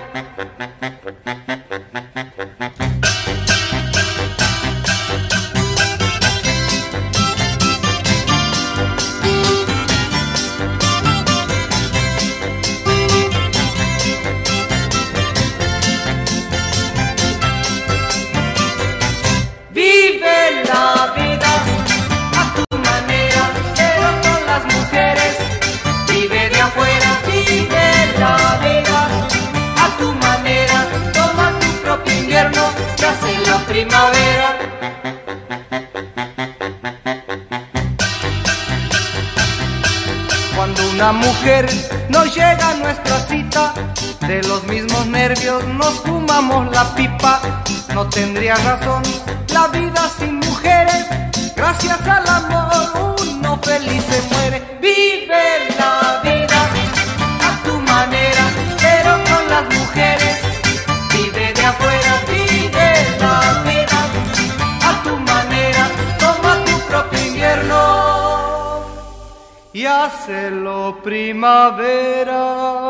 Primavera. Cuando una mujer no llega a nuestra cita, de los mismos nervios nos fumamos la pipa. No tendría razón la vida sin mujeres, gracias al amor uno feliz se muere. Vive la vida a tu manera, pero con las mujeres vive de afuera. Vive la vida a tu manera, toma tu propio invierno y hazlo primavera.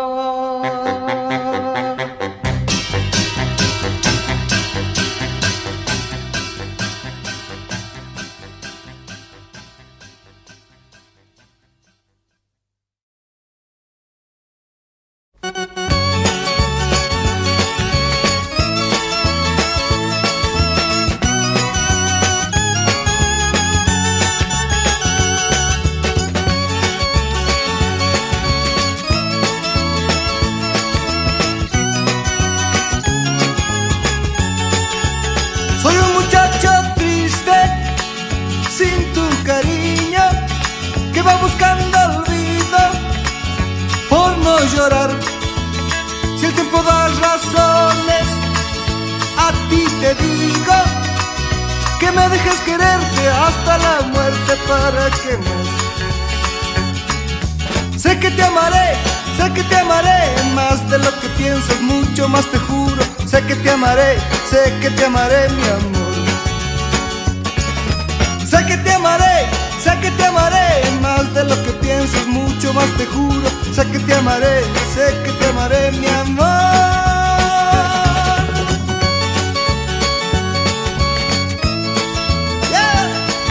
Llorar, si el tiempo da razones, a ti te digo que me dejes quererte hasta la muerte. ¿Para qué más? Sé que te amaré, sé que te amaré más de lo que piensas, mucho más te juro. Sé que te amaré, sé que te amaré, mi amor. Sé que te amaré, sé que te amaré más de lo que piensas, mucho más te juro. Sé que te amaré, sé que te amaré, mi amor. Yeah.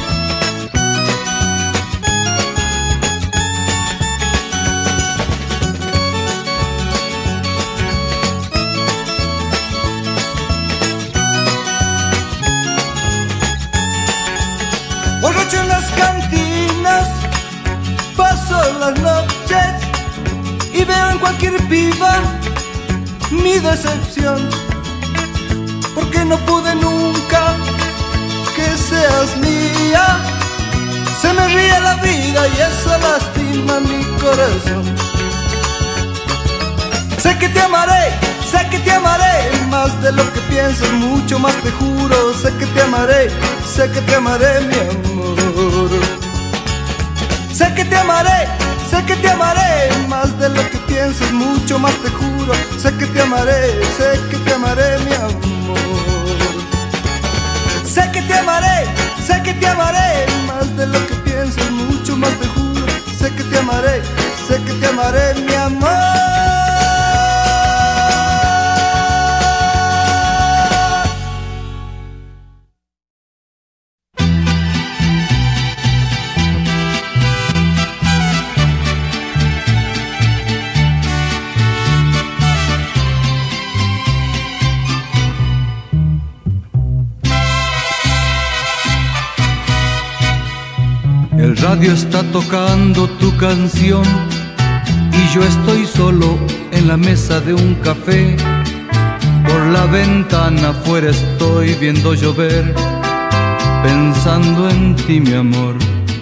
Borracho en las cantinas, paso las noches y veo en cualquier piba mi decepción, porque no pude nunca que seas mía. Se me ríe la vida y eso lastima mi corazón. Sé que te amaré, sé que te amaré más de lo que piensas, mucho más te juro. Sé que te amaré, sé que te amaré, mi amor. Sé que te amaré, sé que te amaré más de lo que piensas, mucho más te juro. Sé que te amaré, sé que te amaré, mi amor. Sé que te amaré, sé que te amaré más de lo que piensas, mucho más te juro. Sé que te amaré, sé que te amaré, mi amor. radio está tocando tu canción y yo estoy solo en la mesa de un café. Por la ventana afuera estoy viendo llover, pensando en ti, mi amor.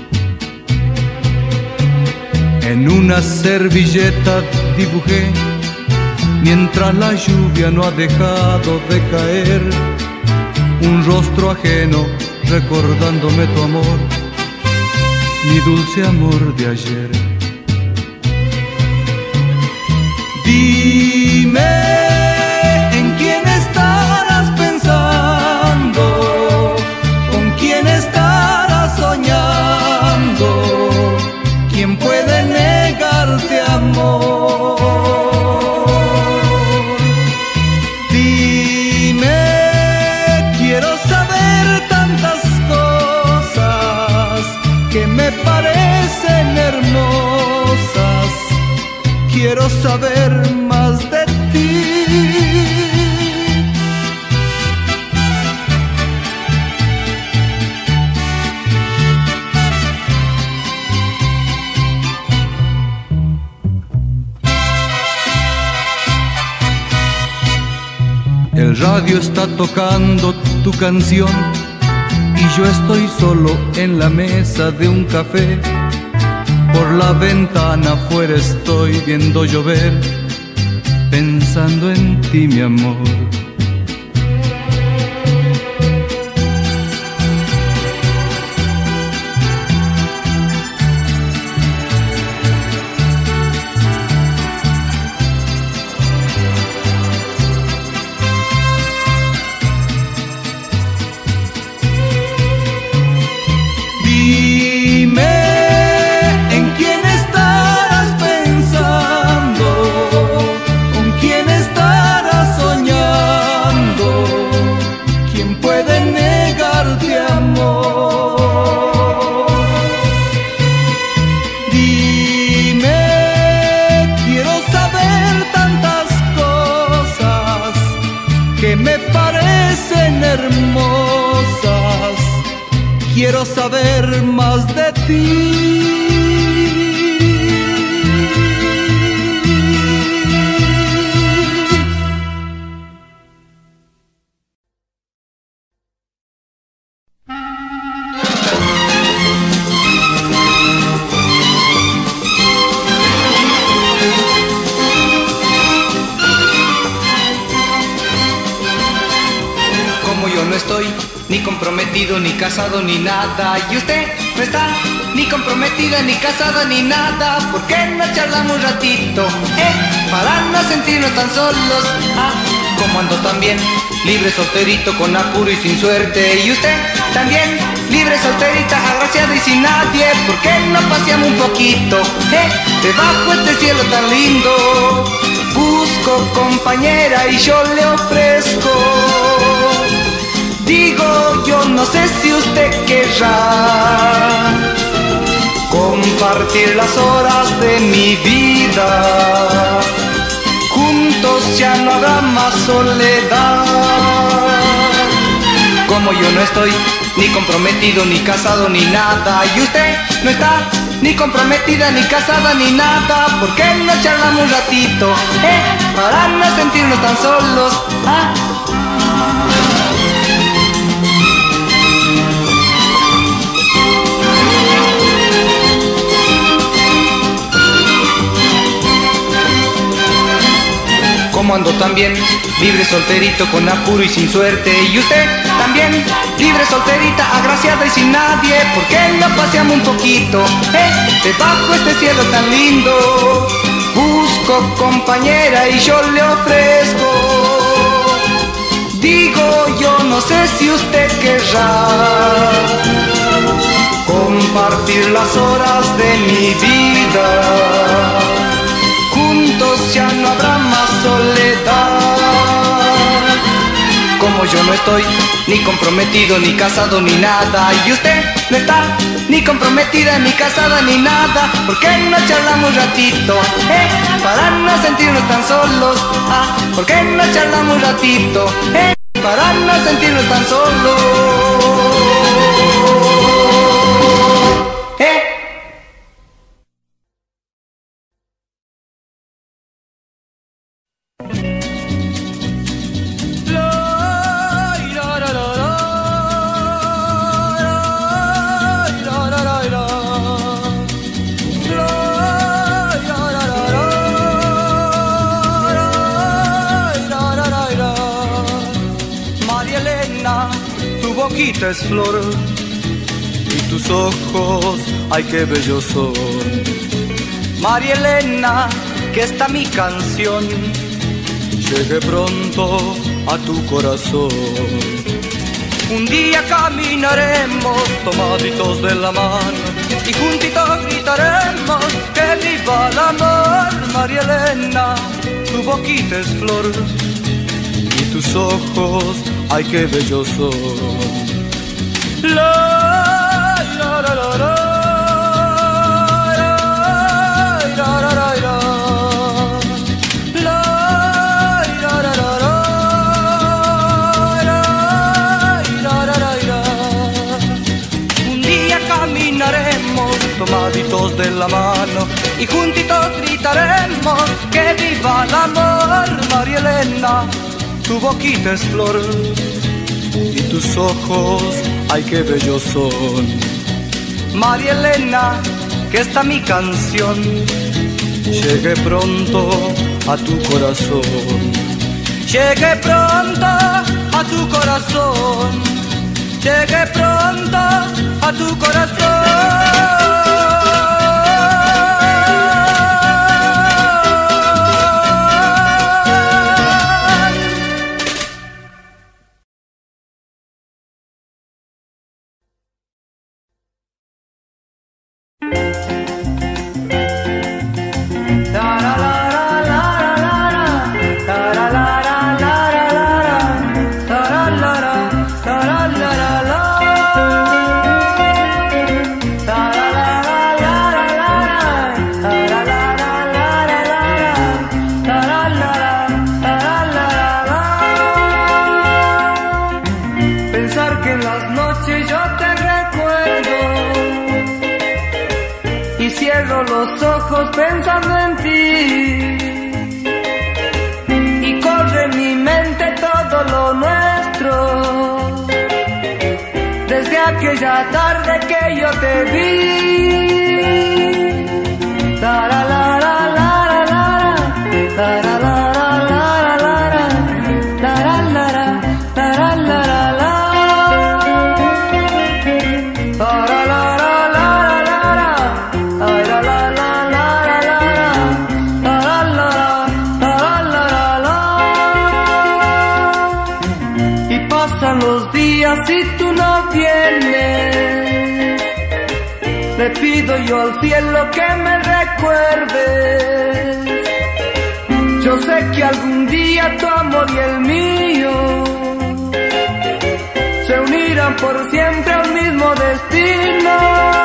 En una servilleta dibujé, mientras la lluvia no ha dejado de caer, un rostro ajeno recordándome tu amor, mi dulce amor de ayer. Dime, ¿en quién estarás pensando? ¿Con quién estarás soñando? ¿Quién puede negarte amor? Dime, quiero saber tantas cosas que me parecen hermosas. Quiero saber más de ti. El radio está tocando tu canción y yo estoy solo en la mesa de un café. Por la ventana afuera estoy viendo llover, pensando en ti, mi amor. Quiero saber más de ti. Como yo no estoy ni comprometido, ni casado, ni nada, y usted no está ni comprometida, ni casada, ni nada, ¿por qué no charlamos un ratito, eh? Para no sentirnos tan solos, ah, como ando también, libre, solterito, con apuro y sin suerte, y usted también, libre, solterita, agraciada y sin nadie, ¿por qué no paseamos un poquito, eh? Debajo este cielo tan lindo, busco compañera y yo le ofrezco. Digo, yo no sé si usted querrá compartir las horas de mi vida. Juntos ya no habrá más soledad. Como yo no estoy ni comprometido, ni casado, ni nada, y usted no está ni comprometida, ni casada, ni nada, ¿por qué no charlamos un ratito, eh? Para no sentirnos tan solos, ah. Como ando también, libre, solterito, con apuro y sin suerte, y usted también, libre, solterita, agraciada y sin nadie, ¿por qué no paseamos un poquito, eh? Debajo este cielo tan lindo, busco compañera y yo le ofrezco. Digo, yo no sé si usted querrá compartir las horas de mi vida. Juntos ya no habrá más soledad. Como yo no estoy ni comprometido, ni casado, ni nada, y usted no está ni comprometida, ni casada, ni nada, ¿por qué no charlamos un ratito, eh? Para no sentirnos tan solos, ah, ¿por qué no charlamos un ratito, eh? Para no sentirnos tan solos, eh? Elena, tu boquita es flor y tus ojos, ay qué bellos son. María Elena, que está mi canción, llegue pronto a tu corazón. Un día caminaremos tomaditos de la mano y juntitos gritaremos que viva el amor. María Elena, tu boquita es flor y tus ojos, ay qué bellos son. La, la, la, la, la. Tomaditos de la mano y juntitos gritaremos que viva el amor. María Elena, tu boquita es flor y tus ojos, ay qué bellos son. María Elena, que está mi canción, llegue pronto a tu corazón. Llegue pronto a tu corazón. Llegue pronto a tu corazón. Pensando en ti y corre en mi mente todo lo nuestro, desde aquella tarde que yo te vi. Le pido yo al cielo que me recuerdes. Yo sé que algún día tu amor y el mío se unirán por siempre al mismo destino.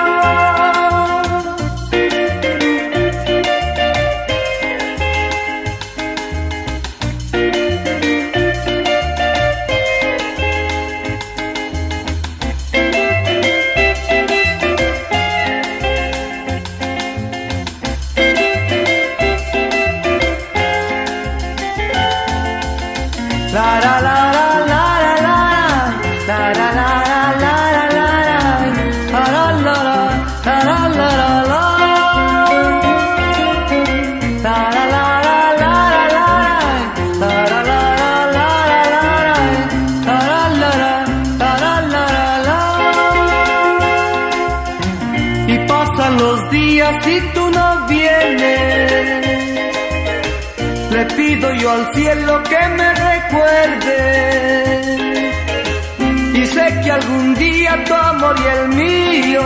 Le pido yo al cielo que me recuerde, y sé que algún día tu amor y el mío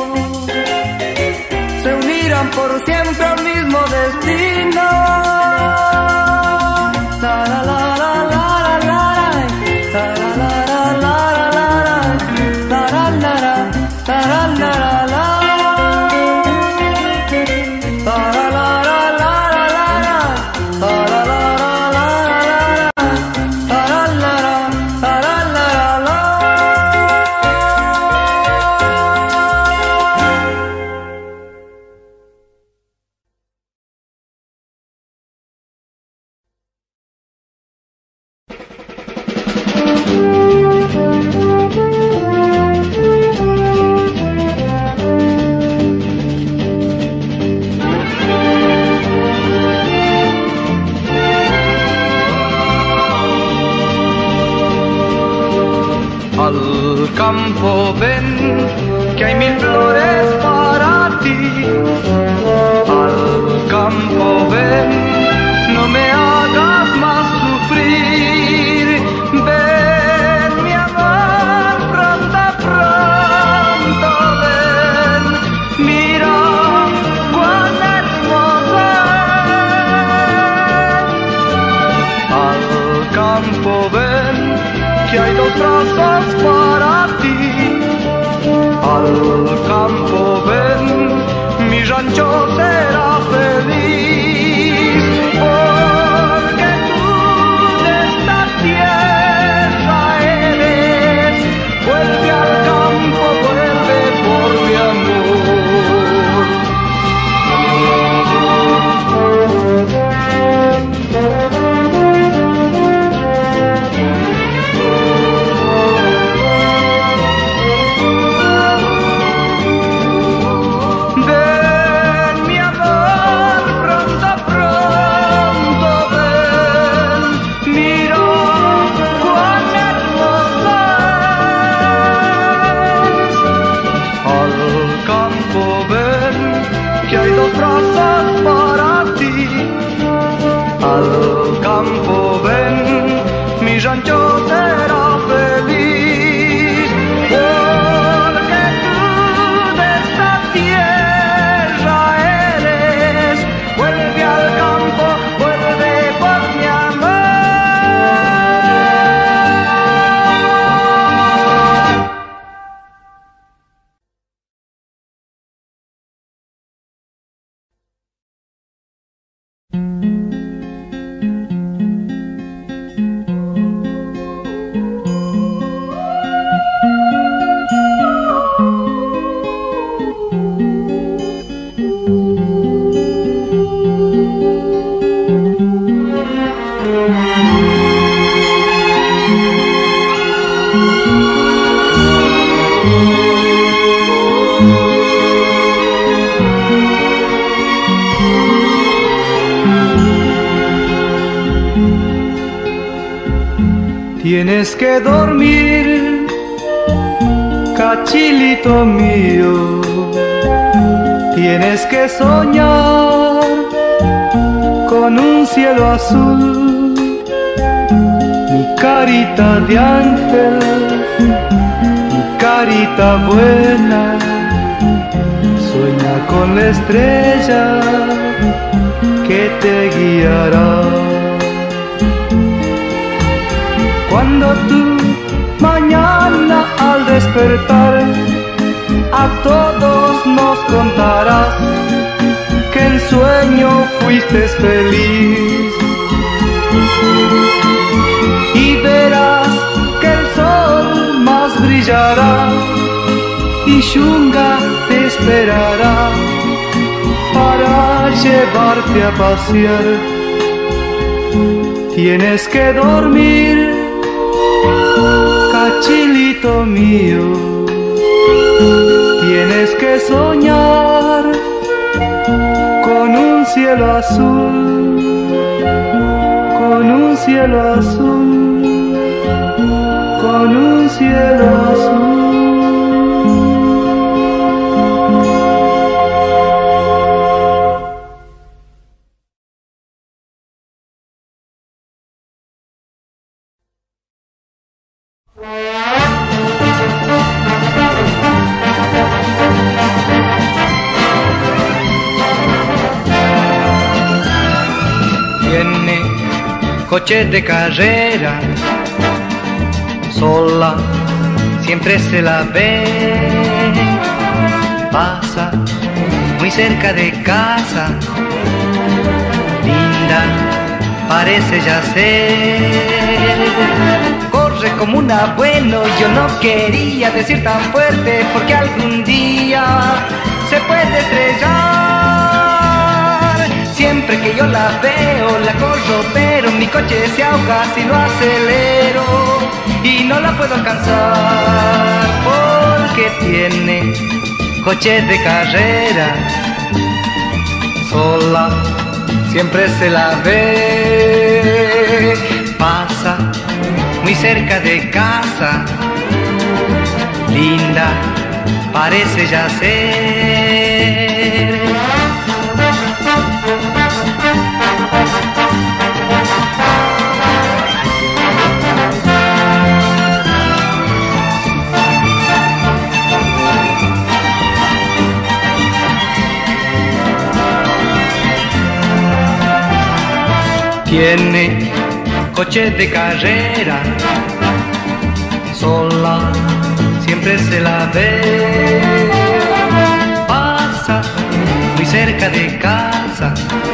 se unirán por siempre al mismo destino. Al campo ven, que hay mil flores para ti. Al campo ven, no me hagas más sufrir. Ven, mi amor, pronto, pronto ven. Mira cuán hermosa es. Al campo ven, que hay dos brazos para ti. Al campo ven, mi rancho será feliz, porque tú de esta tierra eres. Vuelve al campo, vuelve por mi amor. Tienes que dormir, cachilito mío. Tienes que soñar con un cielo azul. Mi carita de ángel, mi carita buena, sueña con la estrella que te guiará. Cuando tú mañana al despertar a todos nos contarás que en sueño fuiste feliz, y verás que el sol más brillará y Xunga te esperará para llevarte a pasear. Tienes que dormir, cachilito mío. Tienes que soñar con un cielo azul, con un cielo azul, con un cielo azul. Coche de carrera, sola, siempre se la ve. Pasa muy cerca de casa, linda, parece ya ser. Corre como una bueno, yo no quería decir tan fuerte, porque algún día se puede estrellar. Siempre que yo la veo, la corro, pero mi coche se ahoga si lo acelero y no la puedo alcanzar, porque tiene coche de carrera, sola, siempre se la ve. Pasa muy cerca de casa, linda parece ya ser. Tiene coche de carrera, sola siempre se la ve. Pasa muy cerca de casa,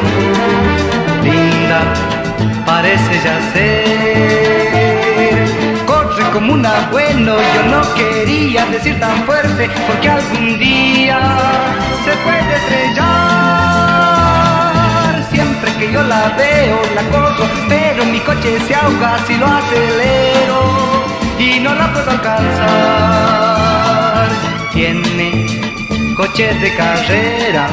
linda parece ya ser. Corre como un abuelo, yo no quería decir tan fuerte, porque algún día se puede estrellar. Siempre que yo la veo, la corro, pero mi coche se ahoga si lo acelero y no la puedo alcanzar. Tiene coche de carrera,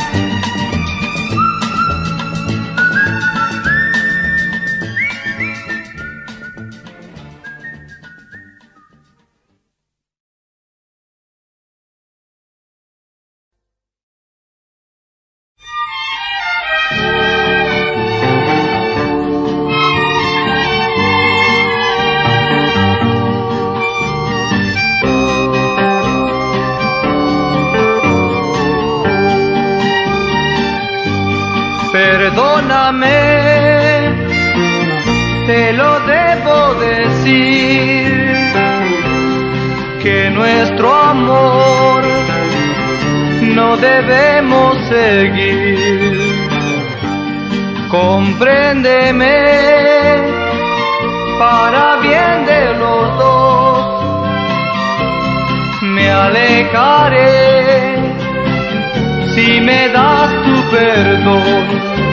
perdóname, te lo debo decir, que nuestro amor no debemos seguir. Compréndeme, para bien de los dos, me alejaré si me das tu perdón.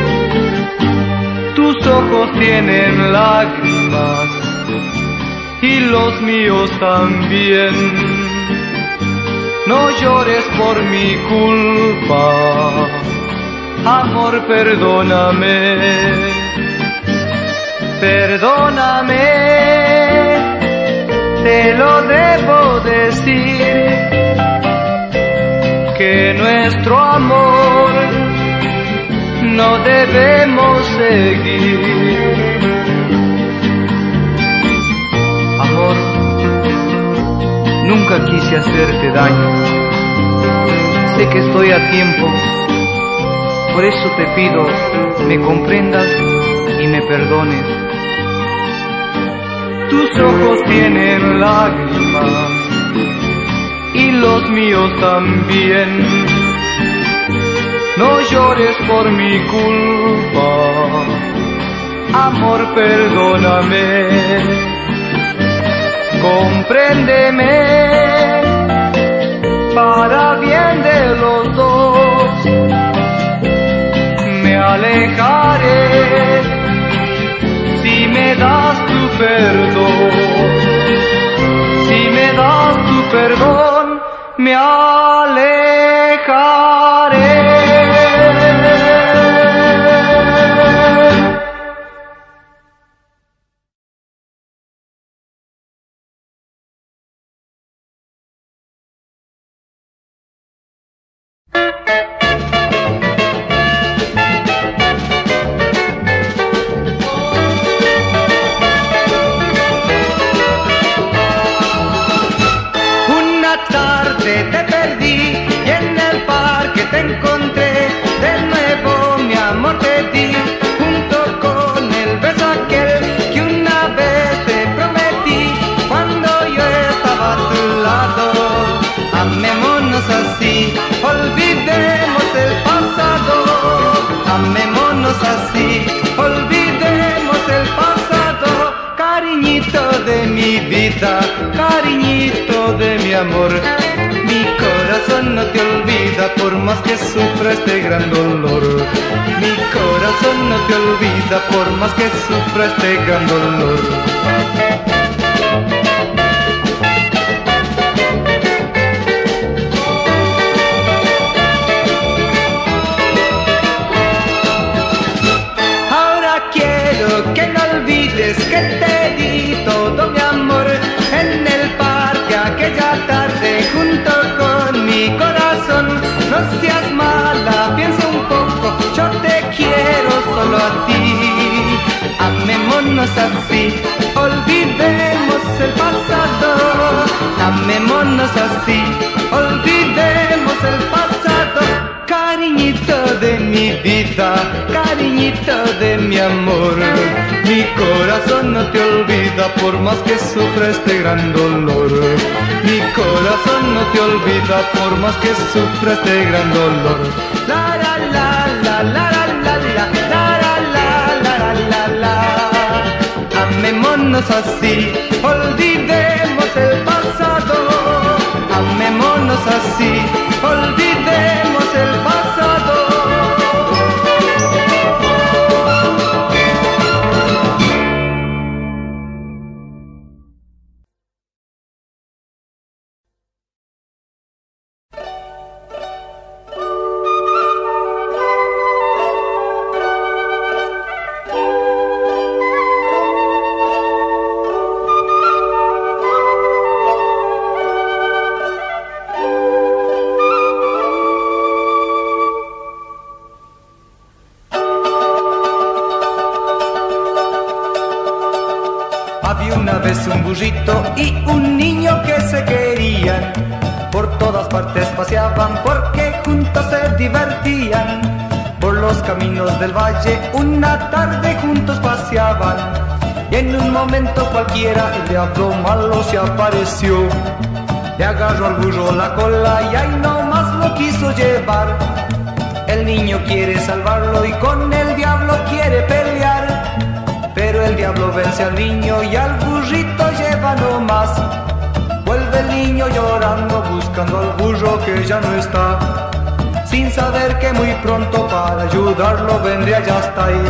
Tus ojos tienen lágrimas y los míos también. No llores por mi culpa, amor, perdóname. Perdóname, te lo debo decir, que nuestro amor no debemos seguir. Amor, nunca quise hacerte daño. Sé que estoy a tiempo, por eso te pido me comprendas y me perdones. Tus ojos tienen lágrimas y los míos también. No llores por mi culpa, amor, perdóname. Compréndeme, para bien de los dos, me alejaré si me das tu perdón. Si me das tu perdón, me alejaré. Te perdí y en el parque te encontré. De nuevo mi amor te di, junto con el beso aquel que una vez te prometí cuando yo estaba a tu lado. Amémonos así, olvidemos el pasado. Amémonos así, olvidemos el pasado. Cariñito de mi vida, cariñito de mi amor, mi corazón no te olvida por más que sufra este gran dolor. Mi corazón no te olvida por más que sufra este gran dolor. Ahora quiero que no olvides que te di todo mi amor en el parque aquella tarde. amémonos así, olvidemos el pasado. Cariñito de mi vida, cariñito de mi amor, mi corazón no te olvida por más que sufra este gran dolor. Mi corazón no te olvida por más que sufra este gran dolor. La la la la la la la la la la la la la. Amémonos así, olvidemos el pasado. Amémonos así, olvidemos el pasado. Había una vez un burrito y un niño que se querían. Por todas partes paseaban porque juntos se divertían. Por los caminos del valle una tarde juntos paseaban. Y en un momento cualquiera el diablo malo se apareció. Le agarró al burro la cola y ahí nomás lo quiso llevar. El niño quiere salvarlo y con el diablo quiere pelear. Pero el diablo vence al niño y al burrito lleva nomás. Vuelve el niño llorando buscando al burro que ya no está, sin saber que muy pronto para ayudarlo vendría ya hasta ahí.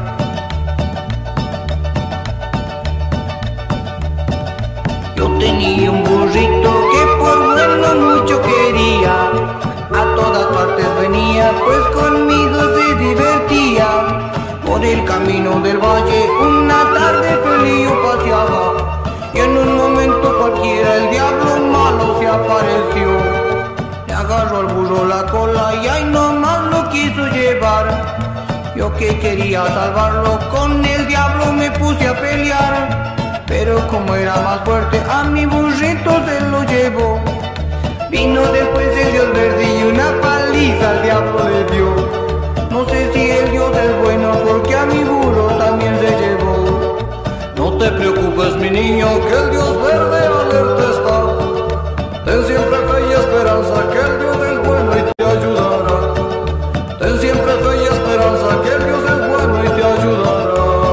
Yo tenía un burrito que por bueno mucho quería. A todas partes venía pues conmigo se divertía. Por el camino del valle una tarde feliz yo paseaba. Y en un momento cualquiera el diablo malo se apareció. Le agarró al burro la cola y ahí nomás lo quiso llevar. Yo que quería salvarlo con el diablo me puse a pelear. Pero como era más fuerte a mi burrito se lo llevó. Vino después el Dios verde y una paliza al diablo le dio. No sé si el Dios es bueno porque a mi burro también se llevó. No te preocupes mi niño que el Dios verde alerta está. Ten siempre fe y esperanza que el Dios es bueno y te ayudará. Ten siempre fe y esperanza que el Dios es bueno y te ayudará.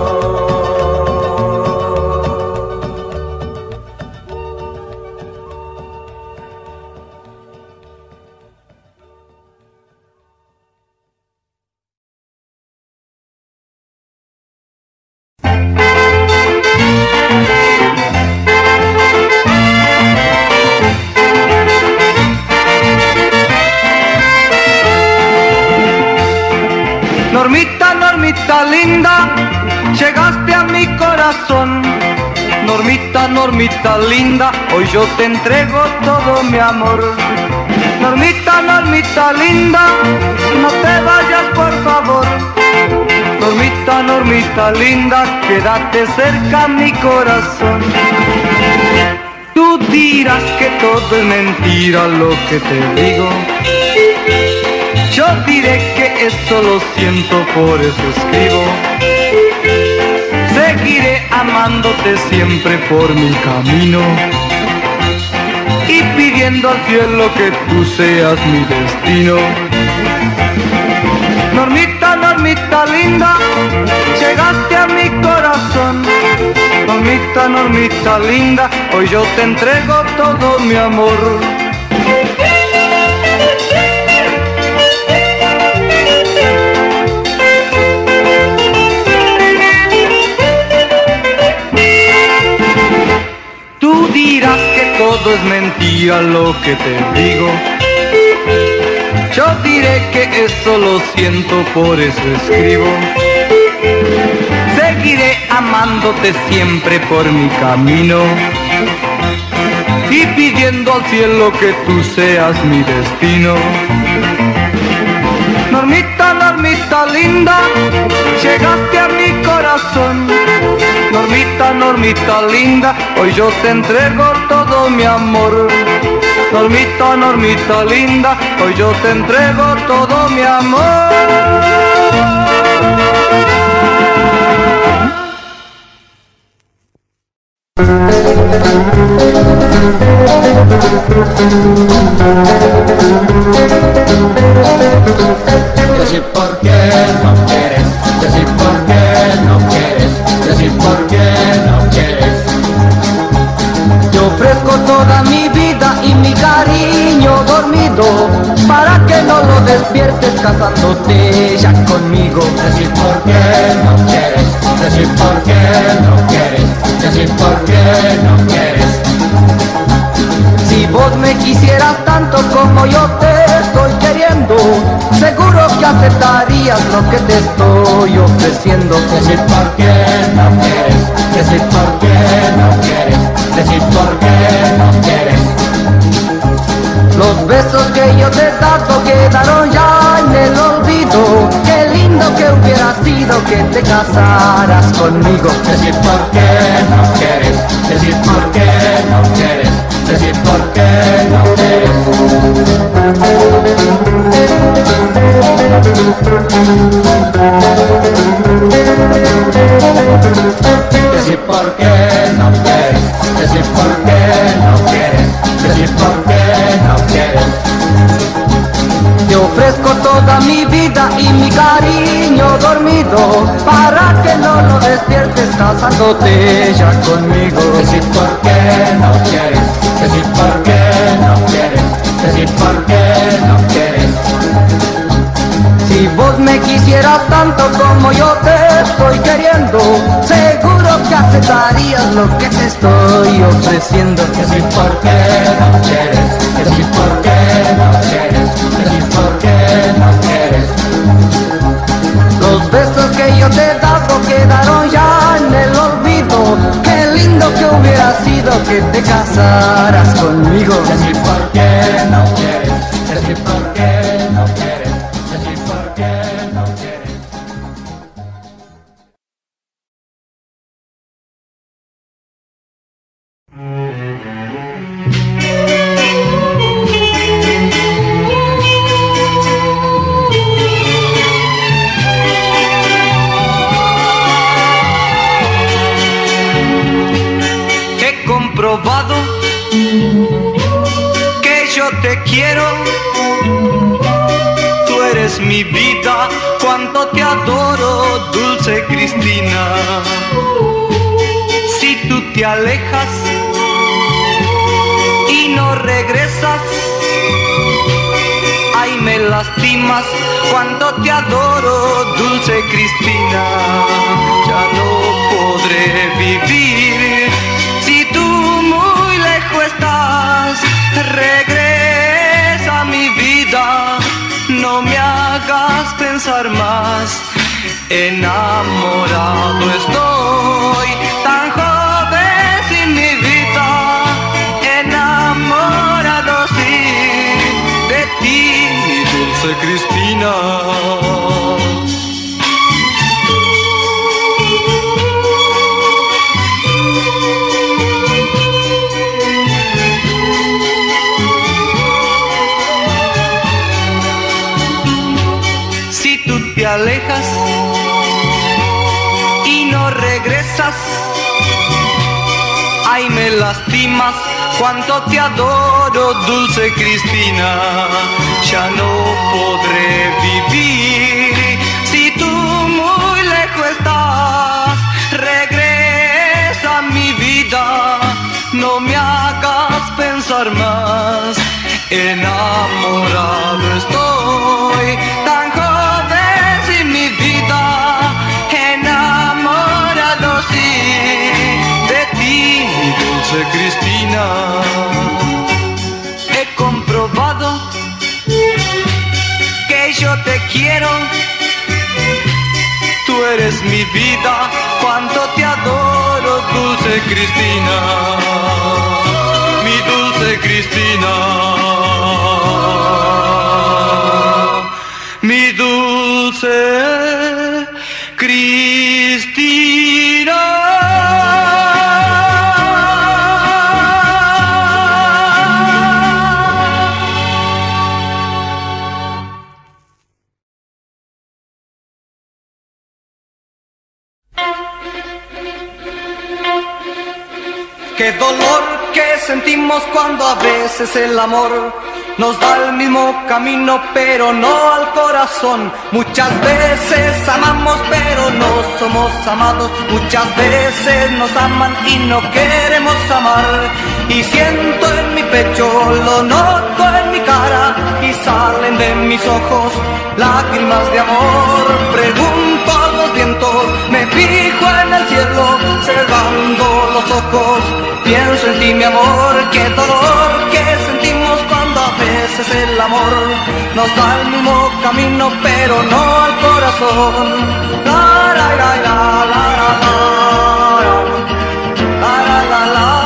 Normita, Normita linda, llegaste a mi corazón. Normita, Normita linda, hoy yo te entrego todo mi amor. Normita, Normita linda, no te vayas por favor. Normita, Normita linda, quédate cerca a mi corazón. Tú dirás que todo es mentira lo que te digo. Yo diré que eso lo siento, por eso escribo. Seguiré amándote siempre por mi camino y pidiendo al cielo que tú seas mi destino. Normita, Normita linda, llegaste a mi corazón. Normita, Normita linda, hoy yo te entrego todo mi amor. Dirás que todo es mentira lo que te digo. Yo diré que eso lo siento, por eso escribo. Seguiré amándote siempre por mi camino y pidiendo al cielo que tú seas mi destino. Normita, Normita linda, llegaste a mi corazón. Normita, Normita, Normita linda, hoy yo te entrego todo mi amor. Normita, Normita linda, hoy yo te entrego todo mi amor. Decir por qué no quieres, decir por qué no quieres, decir por qué no quieres. Yo ofrezco toda mi vida y mi cariño dormido para que no lo despiertes casándote ya conmigo. Decir por qué no quieres, decir por qué no quieres, decir por qué no quieres. Si vos me quisieras tanto como yo te estoy queriendo, seguro que aceptarías lo que te estoy ofreciendo. Decir por qué no quieres, decir por qué no quieres, decir por qué no quieres. Los besos que yo te he dado quedaron ya en el olvido. Qué lindo que hubiera sido que te casaras conmigo. Decir por qué no quieres, decir por qué no quieres, decir por qué no quieres. Decir por qué no quieres, decir por qué no quieres, decir por qué no quieres. Te ofrezco toda mi vida y mi cariño dormido para que no lo despiertes casándote ya conmigo. Decir por qué no quieres, decir por qué no quieres, decir por qué no quieres. Si vos me quisieras tanto como yo te estoy queriendo, seguro que aceptarías lo que te estoy ofreciendo. Decir por qué no quieres, decir por qué no quieres, decir por qué no quieres. Los besos que yo te he dado quedaron ya en el olvido. Qué lindo que hubiera sido que te casaras conmigo. Decir por qué no quieres, decir por qué no quieres, decir por qué no quieres. He comprobado que yo te quiero. Tú eres mi vida, cuánto te adoro, dulce Cristina. Si tú te alejas y no regresas, ay, me lastimas, cuánto te adoro, dulce Cristina. Ya no podré vivir si tú muy lejos estás. Regresa a mi vida, no me hagas pensar más. Enamorado estoy, tan joven sin mi vida. Enamorado sí de ti, dulce Cristina. Si tú te alejas y no regresas, ay, me lastimas, cuánto te adoro, dulce Cristina. Ya no podré vivir si tú muy lejos estás. Regresa a mi vida, no me hagas pensar más. Enamorado estoy, tan joven sin mi vida. Enamorado sí de ti, dulce Cristina. He comprobado que yo te quiero. Tú eres mi vida, cuánto te adoro, dulce Cristina. Mi dulce Cristina. Mi dulce Cristina. sentimos cuando a veces el amor nos da el mismo camino, pero no al corazón. Muchas veces amamos, pero no somos amados. Muchas veces nos aman y no queremos amar. Y siento en mi pecho, lo noto en mi cara, y salen de mis ojos lágrimas de amor. Pregunto a los vientos, me fijo en el cielo, cerrando los ojos, pienso en ti, mi amor. Qué dolor que sentimos cuando a veces el amor nos da el mismo camino, pero no al corazón. La, la, la, la, la, la, la, la, la, la, la.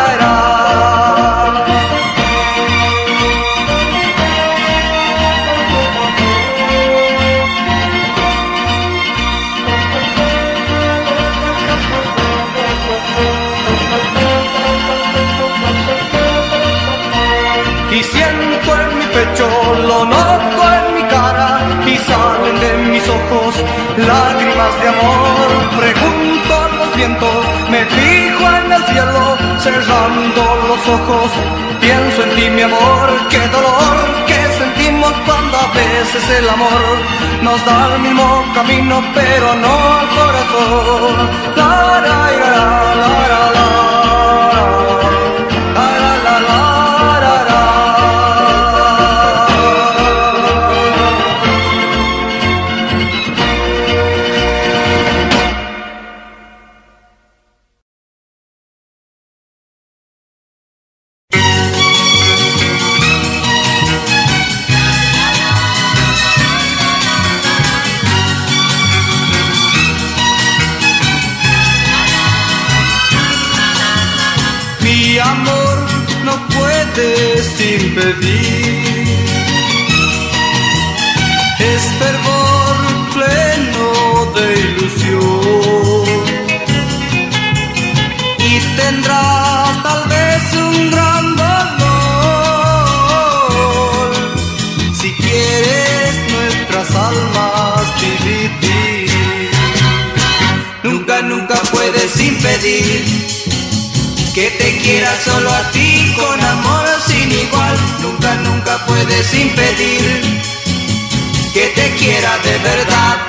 Y siento en mi pecho, lo noto en mi cara, y salen de mis ojos lágrimas de amor. Pregunto a los vientos, me fijo en el cielo, cerrando los ojos, pienso en ti, mi amor. Qué dolor que sentimos cuando a veces el amor nos da el mismo camino, pero no al corazón. La, la, la, la, la, la, la. Mi amor no puedes impedir, es fervor pleno de ilusión, y tendrás tal vez un gran dolor si quieres nuestras almas dividir. Nunca, nunca puedes impedir que te quiera solo a ti con amor sin igual. Nunca, nunca puedes impedir que te quiera de verdad.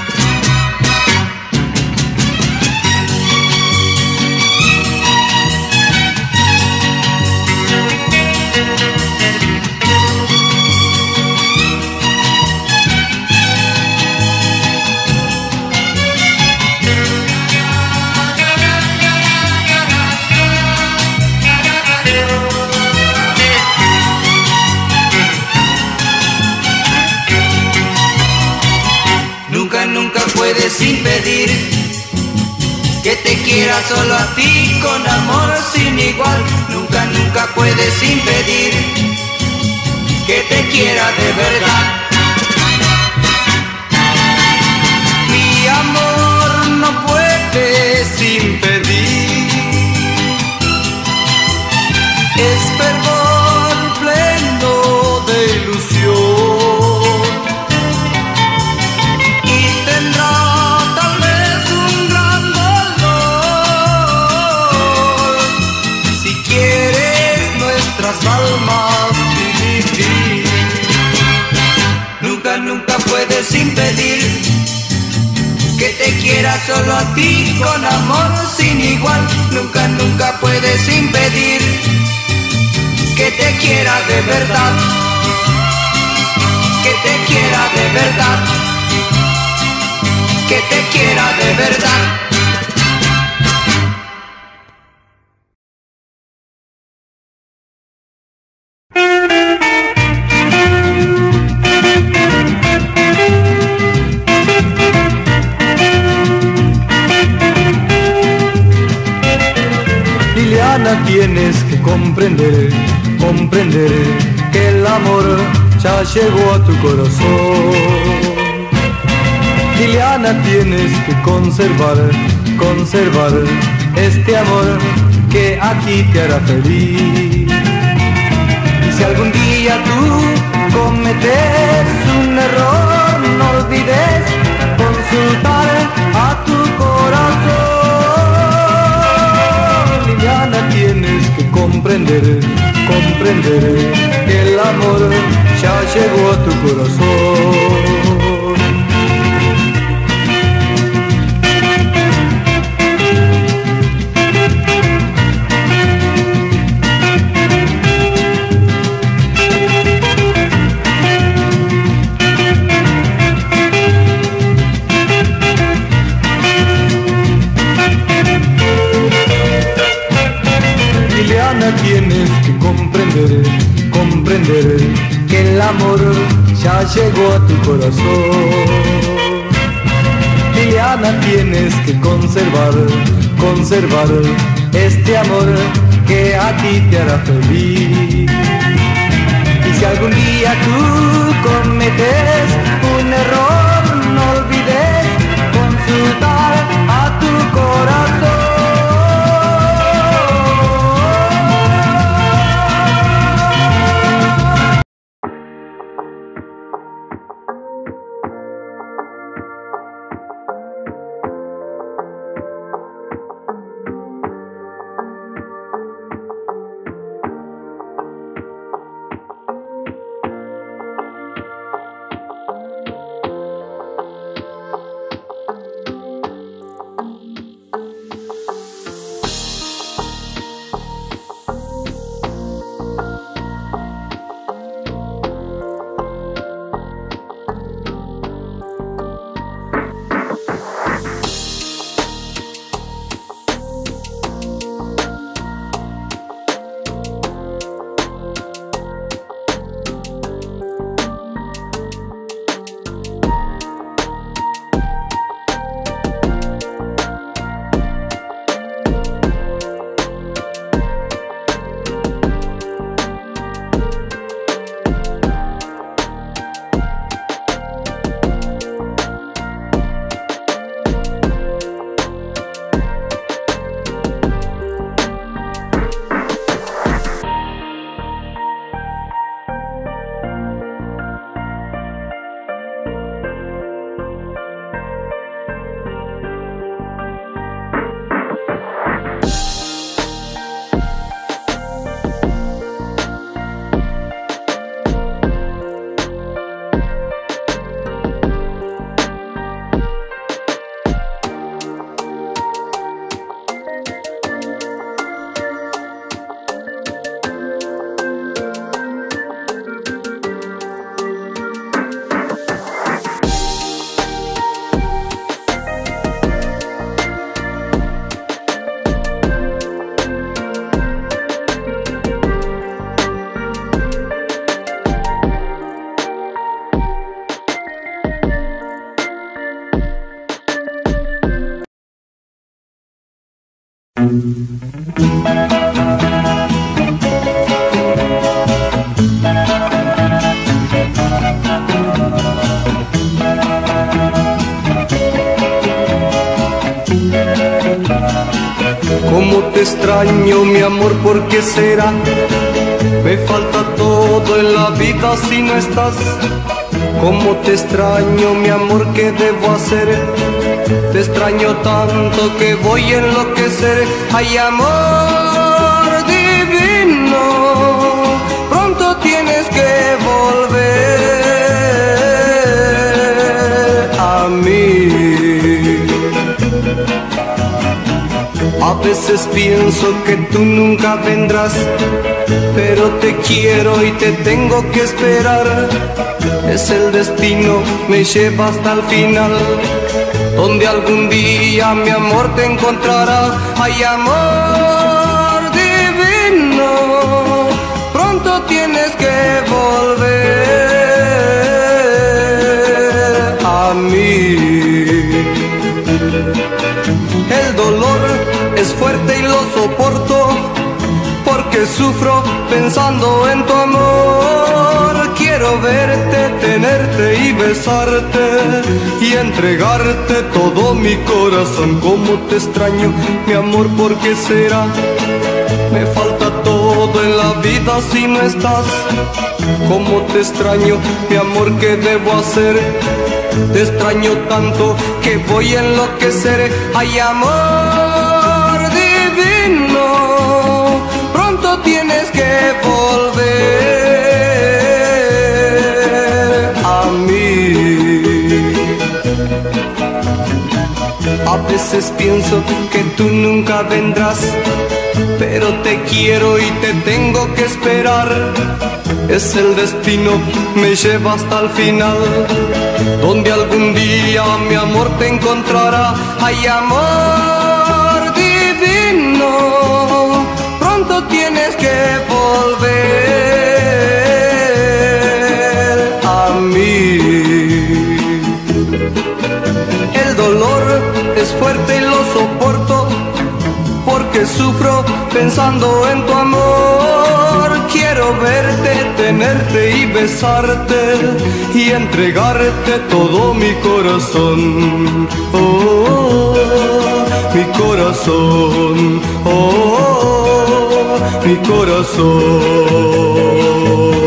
Nunca puedes impedir que te quiera solo a ti con amor sin igual. Nunca, nunca puedes impedir que te quiera de verdad. Mi amor no puedes impedir, es fervor pleno de ilusión. Almas dividir. Nunca, nunca puedes impedir que te quiera solo a ti con amor sin igual. Nunca, nunca puedes impedir que te quiera de verdad, que te quiera de verdad, que te quiera de verdad. Tienes que comprender, comprender que el amor ya llegó a tu corazón. Liliana, tienes que conservar, conservar este amor que aquí te hará feliz. Y si algún día tú cometes un error, no olvides consultar a tu corazón. Liliana, Liliana, tienes que comprender, comprender que el amor ya llegó a tu corazón. Tienes que comprender, comprender que el amor ya llegó a tu corazón. Liliana, tienes que conservar, conservar este amor que a ti te hará feliz. Y si algún día tú cometes un error, no olvides consultar a tu corazón. Cómo te extraño, mi amor, ¿por qué será? Me falta todo en la vida si no estás. Cómo te extraño, mi amor, ¿qué debo hacer? Te extraño tanto que voy a enloquecer. Ay, amor divino, pronto tienes que volver a mí. A veces pienso que tú nunca vendrás, pero te quiero y te tengo que esperar. Es el destino, me lleva hasta el final, donde algún día mi amor te encontrará. Ay, amor divino, pronto tienes que volver a mí. El dolor es fuerte y lo soporto, porque sufro pensando en tu amor. Quiero verte, tenerte y besarte y entregarte todo mi corazón. Cómo te extraño, mi amor, ¿por qué será? Me falta todo en la vida si no estás. Cómo te extraño, mi amor, ¿qué debo hacer? Te extraño tanto que voy a enloquecer. Ay, amor divino, tienes que volver a mí. A veces pienso que tú nunca vendrás, pero te quiero y te tengo que esperar. Es el destino, me lleva hasta el final, donde algún día mi amor te encontrará. Ay, amor divino, pronto tienes que volver a mí. El dolor es fuerte y lo soporto, porque sufro pensando en tu amor. Quiero verte, tenerte y besarte y entregarte todo mi corazón. Oh, oh, mi corazón. Oh, oh, mi corazón.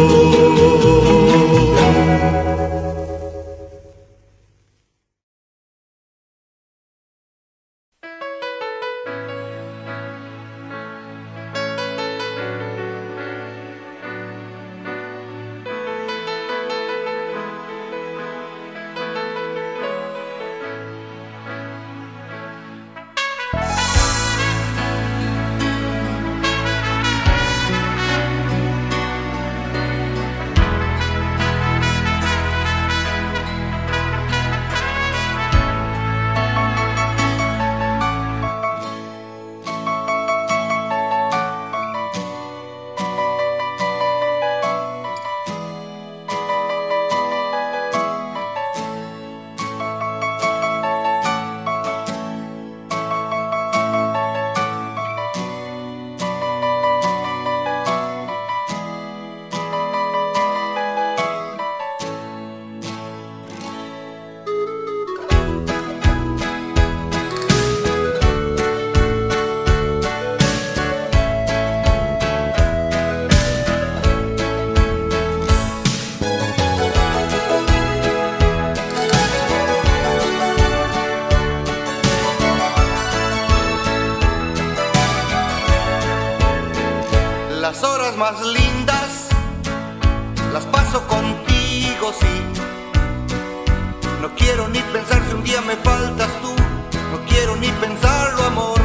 Las horas más lindas las paso contigo, sí. No quiero ni pensar si un día me faltas tú. No quiero ni pensarlo, amor.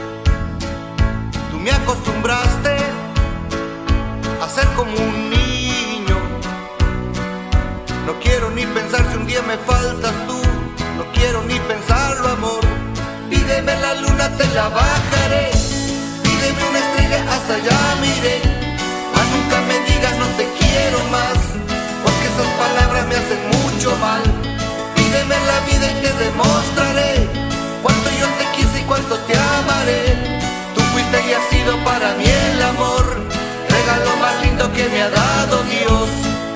Tú me acostumbraste a ser como un niño. No quiero ni pensar si un día me faltas tú. No quiero ni pensarlo, amor. Pídeme la luna, te la bajaré. Pídeme una estrella, hasta allá miré. Mas nunca me digas no te quiero más, porque esas palabras me hacen mucho mal. Pídeme la vida y te demostraré cuánto yo te quise y cuánto te amaré. Tú fuiste y has sido para mí el amor, regalo más lindo que me ha dado Dios.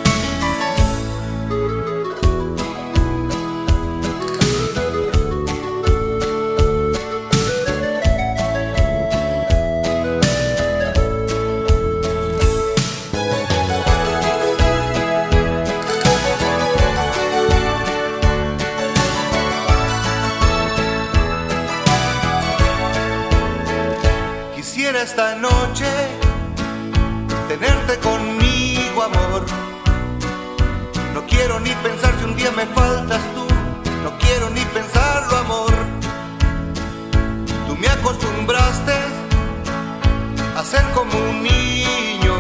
Quisiera esta noche tenerte conmigo, amor. No quiero ni pensar si un día me faltas tú. No quiero ni pensarlo, amor. Tú me acostumbraste a ser como un niño.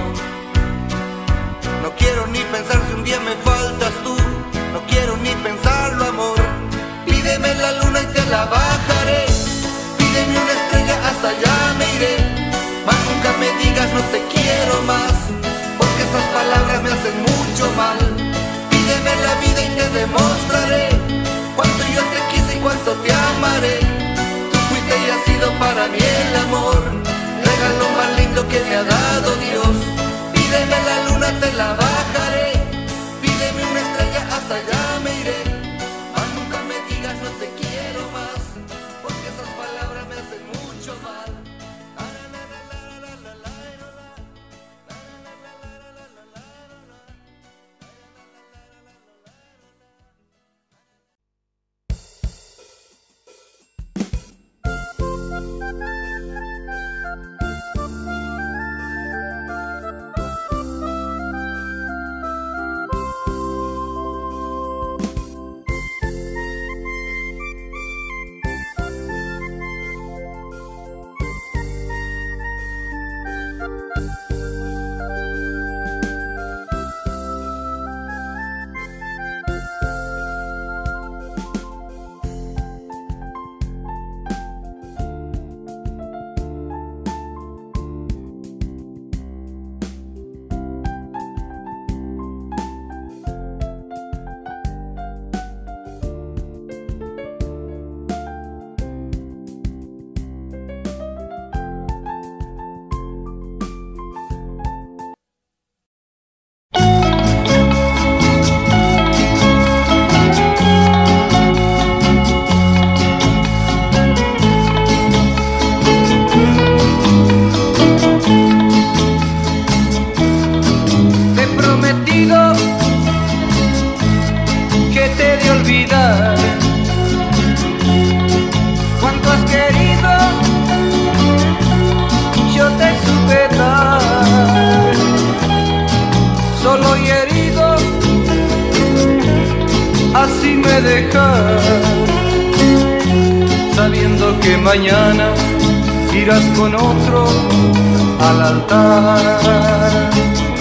No quiero ni pensar si un día me faltas tú. No quiero ni pensarlo, amor. Pídeme la luna y te la bajaré. Pídeme una estrella, hasta allá me iré. Mas nunca me digas no te quiero más, porque esas palabras me hacen mucho mal. Pídeme la vida y te demostraré cuánto yo te quise y cuánto te amaré. Tú fuiste y has sido para mí el amor, regalo más lindo que me ha dado Dios. Pídeme la luna, te la bajaré. Pídeme una estrella, hasta allá me iré. Mas nunca me digas no te quiero más, porque esas palabras me hacen mucho mal. me dejas, sabiendo que mañana irás con otro al altar.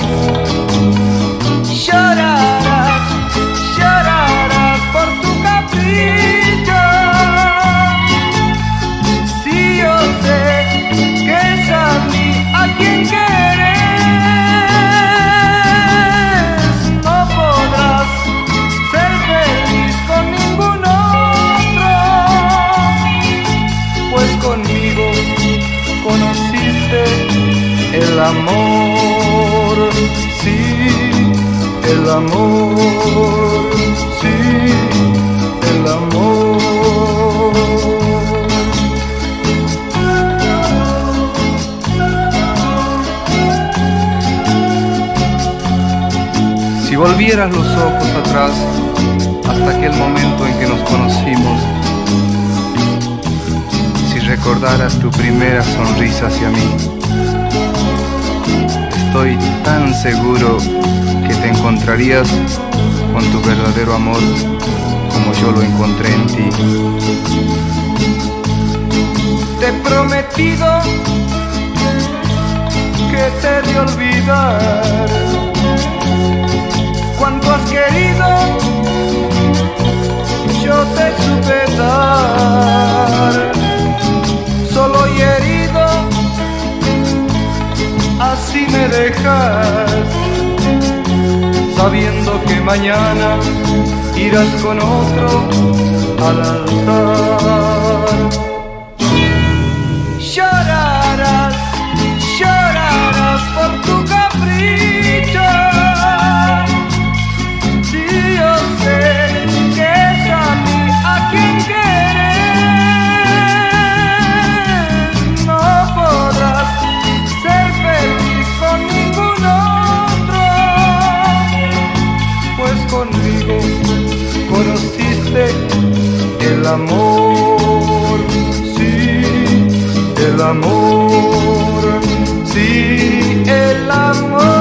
Llorarás, llorarás por tu capricho, si yo sé que es a mí a quien querés, no podrás ser feliz con ningún otro, pues conmigo conociste el amor, sí, el amor, sí, el amor. Si volvieras los ojos atrás hasta aquel momento en que nos conocimos, si recordaras tu primera sonrisa hacia mí, estoy tan seguro que te encontrarías con tu verdadero amor como yo lo encontré en ti. Te he prometido que te he de olvidar cuanto has querido, yo te supe dar, solo y herido, así me dejas, sabiendo que mañana irás con otro al altar. Llorarás, llorarás por tu capricho, si yo sé que es a mí a quien querés, no podrás ser feliz con ningún otro, pues conmigo conociste el amor, sí, el amor, sí, el amor.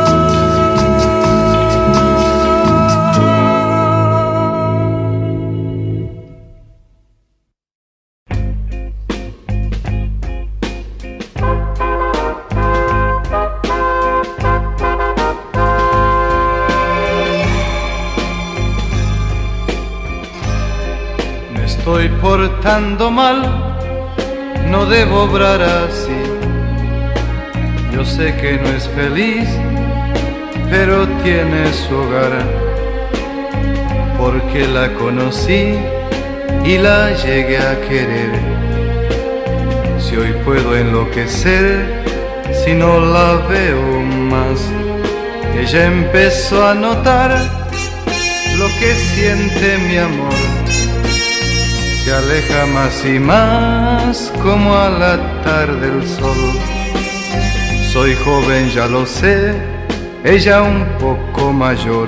Estoy portando mal, no debo obrar así. Yo sé que no es feliz, pero tiene su hogar, porque la conocí y la llegué a querer. Si hoy puedo enloquecer, si no la veo más, ella empezó a notar lo que siente mi amor. Se aleja más y más como al tarde el sol. Soy joven, ya lo sé, ella un poco mayor,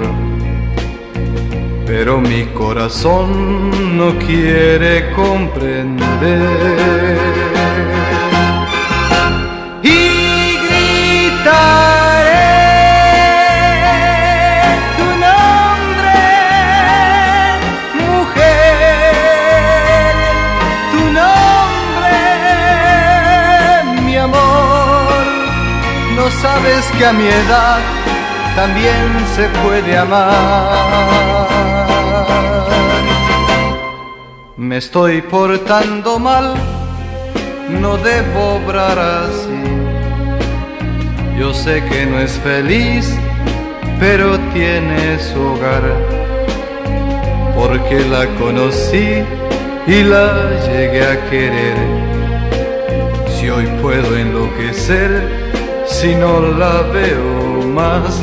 pero mi corazón no quiere comprender. Y gritaré tu nombre, mujer, tu nombre, mi amor. No sabes que a mi edad también se puede amar. Me estoy portando mal, no debo obrar así. Yo sé que no es feliz, pero tiene su hogar, porque la conocí y la llegué a querer. Si hoy puedo enloquecer, si no la veo más.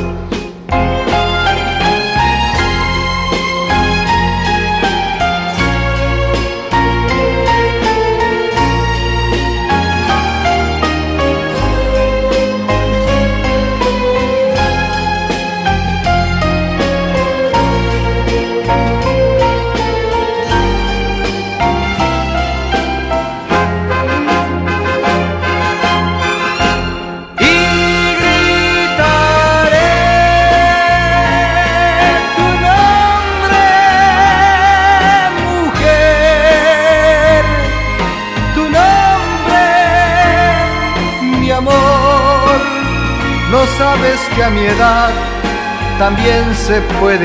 no sabes que a mi edad también se puede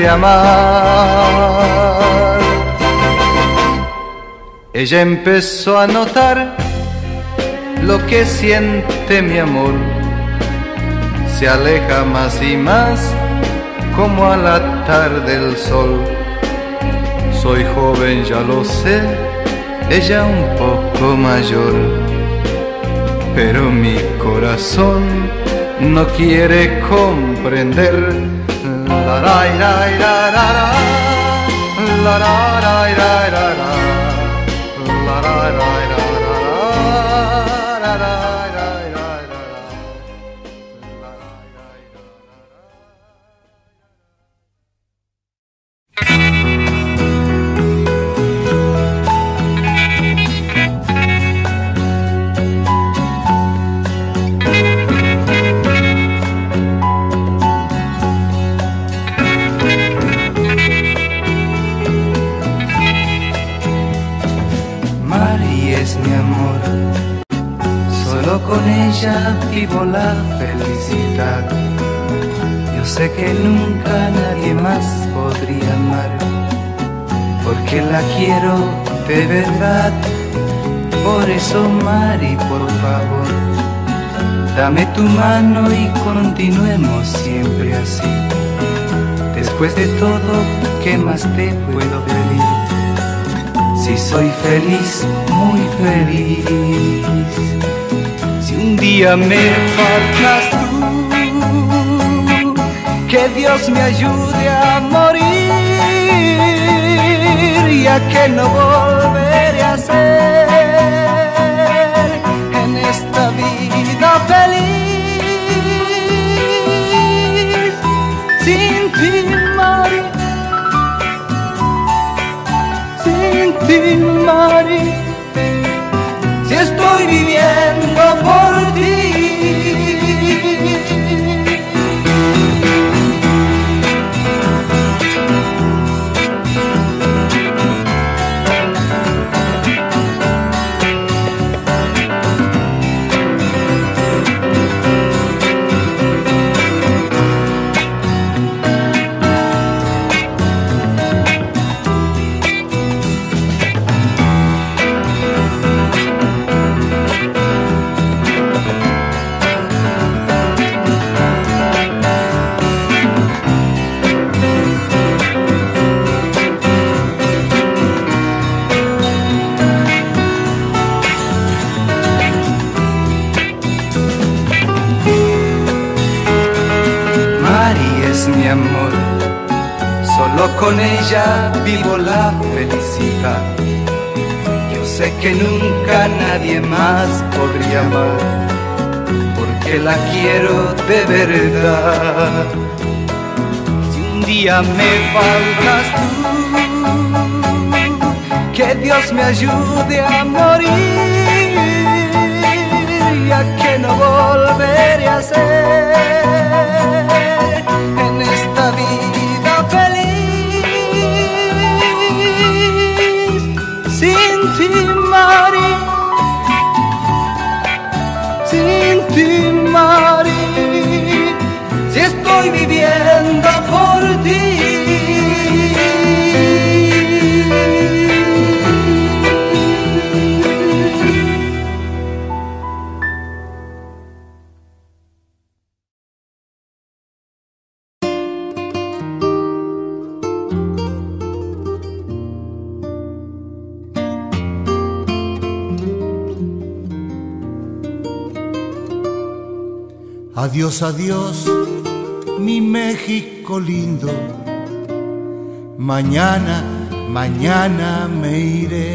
amar. Ella empezó a notar lo que siente mi amor, se aleja más y más como a la tarde el sol. Soy joven, ya lo sé, ella un poco mayor, pero mi corazón no quiere comprender. La la la la la la la la la la. Con ella vivo la felicidad. Yo sé que nunca nadie más podría amar, porque la quiero de verdad. Por eso, Mari, por favor, dame tu mano y continuemos siempre así. Después de todo, ¿qué más te puedo pedir? Si soy feliz, muy feliz. Si un día me faltas tú, que Dios me ayude a morir, ya que no volveré a ser en esta vida feliz. Sin ti, Mari, sin ti, Mari, si estoy viviendo por ti. Con ella vivo la felicidad. Yo sé que nunca nadie más podría amar, porque la quiero de verdad. Si un día me faltas tú, que Dios me ayude a morir, ya que no volveré a ser en esta vida feliz. Sin ti, Mari, sin ti, Mari, si estoy viviendo por ti. Adiós, adiós, mi México lindo. Mañana, mañana me iré.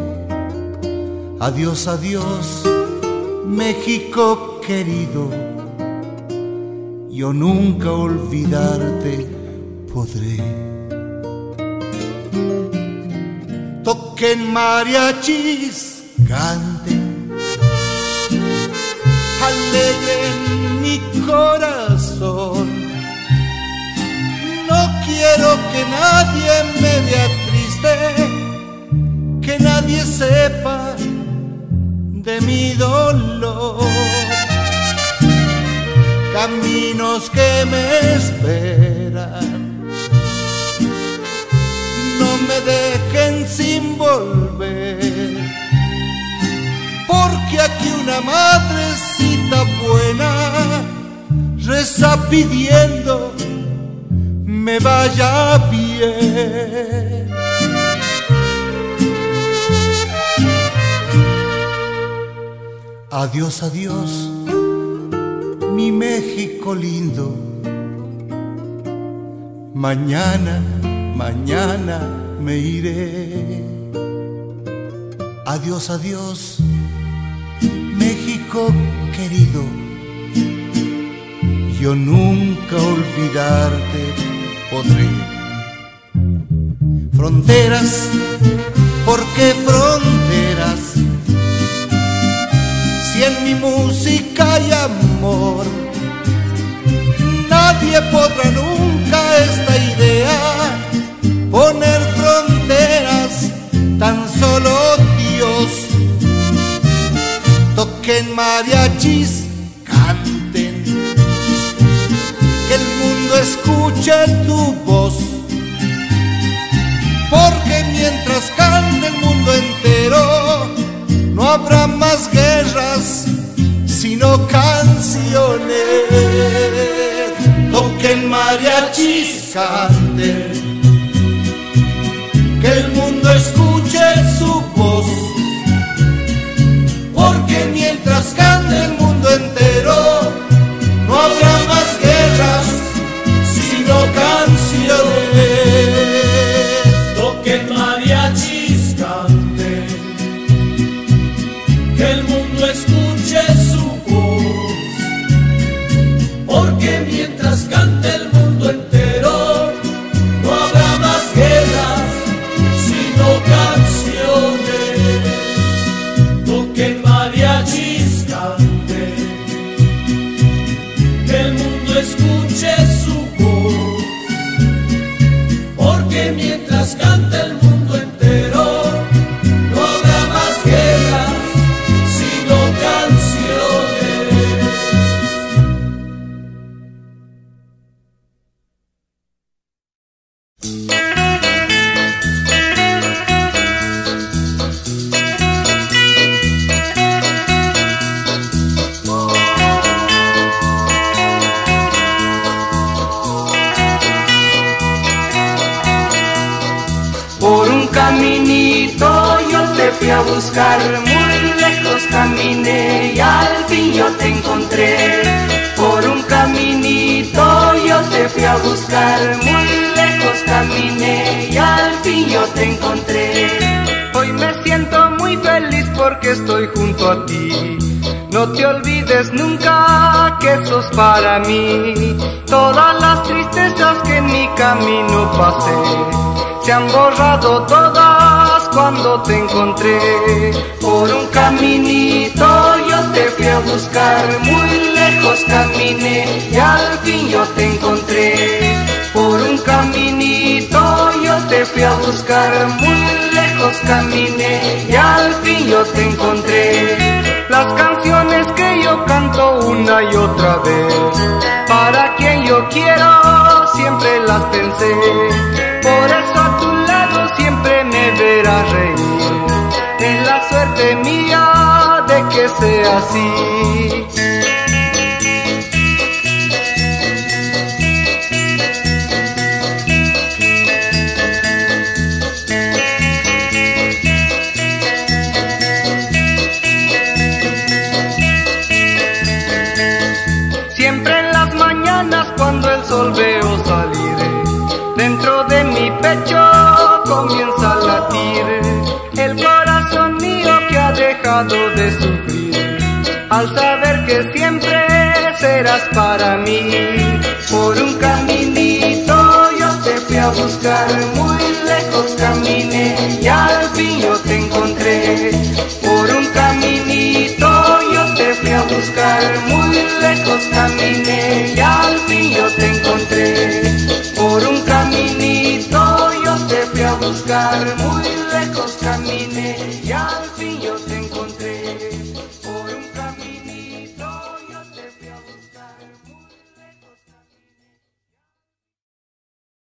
Adiós, adiós, México querido. Yo nunca olvidarte podré. Toquen mariachis, canten, alegren mi corazón. No quiero que nadie me vea triste, que nadie sepa de mi dolor. caminos que me esperan. No me dejen sin volver, porque aquí una madrecita buena reza pidiendo me vaya bien. Adiós, adiós, mi México lindo. Mañana, mañana me iré. Adiós, adiós, México querido. Yo nunca olvidarte podré. Fronteras, ¿por qué fronteras? Si en mi música hay amor, nadie podrá nunca esta idea poner fronteras, tan solo Dios. Toquen mariachis, canten, que el mundo escuche tu voz, porque mientras cante el mundo entero no habrá más guerras, sino canciones. Toquen mariachis, canten, que el mundo escuche su voz, porque mientras cante el mundo entero no habrá más guerras, sino canciones. Toquen mariachis, canten, que el mundo escuche su voz, porque mientras cante el mundo entero no habrá más guerras, sino canciones. Toquen mariachis, canten, que el mundo escuche su voz, porque mientras cante el mundo entero no habrá más guerras, sino canciones. Por un caminito yo te fui a buscar, muy lejos caminé y al fin yo te encontré. Por un caminito yo te fui a buscar, muy lejos caminé y al fin yo te encontré. Hoy me siento muy feliz porque estoy junto a ti. No te olvides nunca que sos para mí. Todas las tristezas que en mi camino pasé se han borrado todas cuando te encontré. Por un caminito yo te fui a buscar, muy lejos caminé y al fin yo te encontré. Por un caminito yo te fui a buscar, muy lejos caminé y al fin yo te encontré. Las canciones que yo canto una y otra vez, para quien yo quiero siempre las pensé. Por eso a tu lado siempre me verás reír. Es la suerte mía de que sea así. Siempre en las mañanas cuando el sol veo salir, dentro de mi pecho comienza a latir el corazón mío que ha dejado de sufrir, al saber que siempre serás para mí. Por un caminito yo te fui a buscar, muy lejos caminé y al fin yo te encontré. Por un caminito yo te fui a buscar, muy lejos caminé y al fin yo te encontré. Por un caminito yo te fui a buscar, muy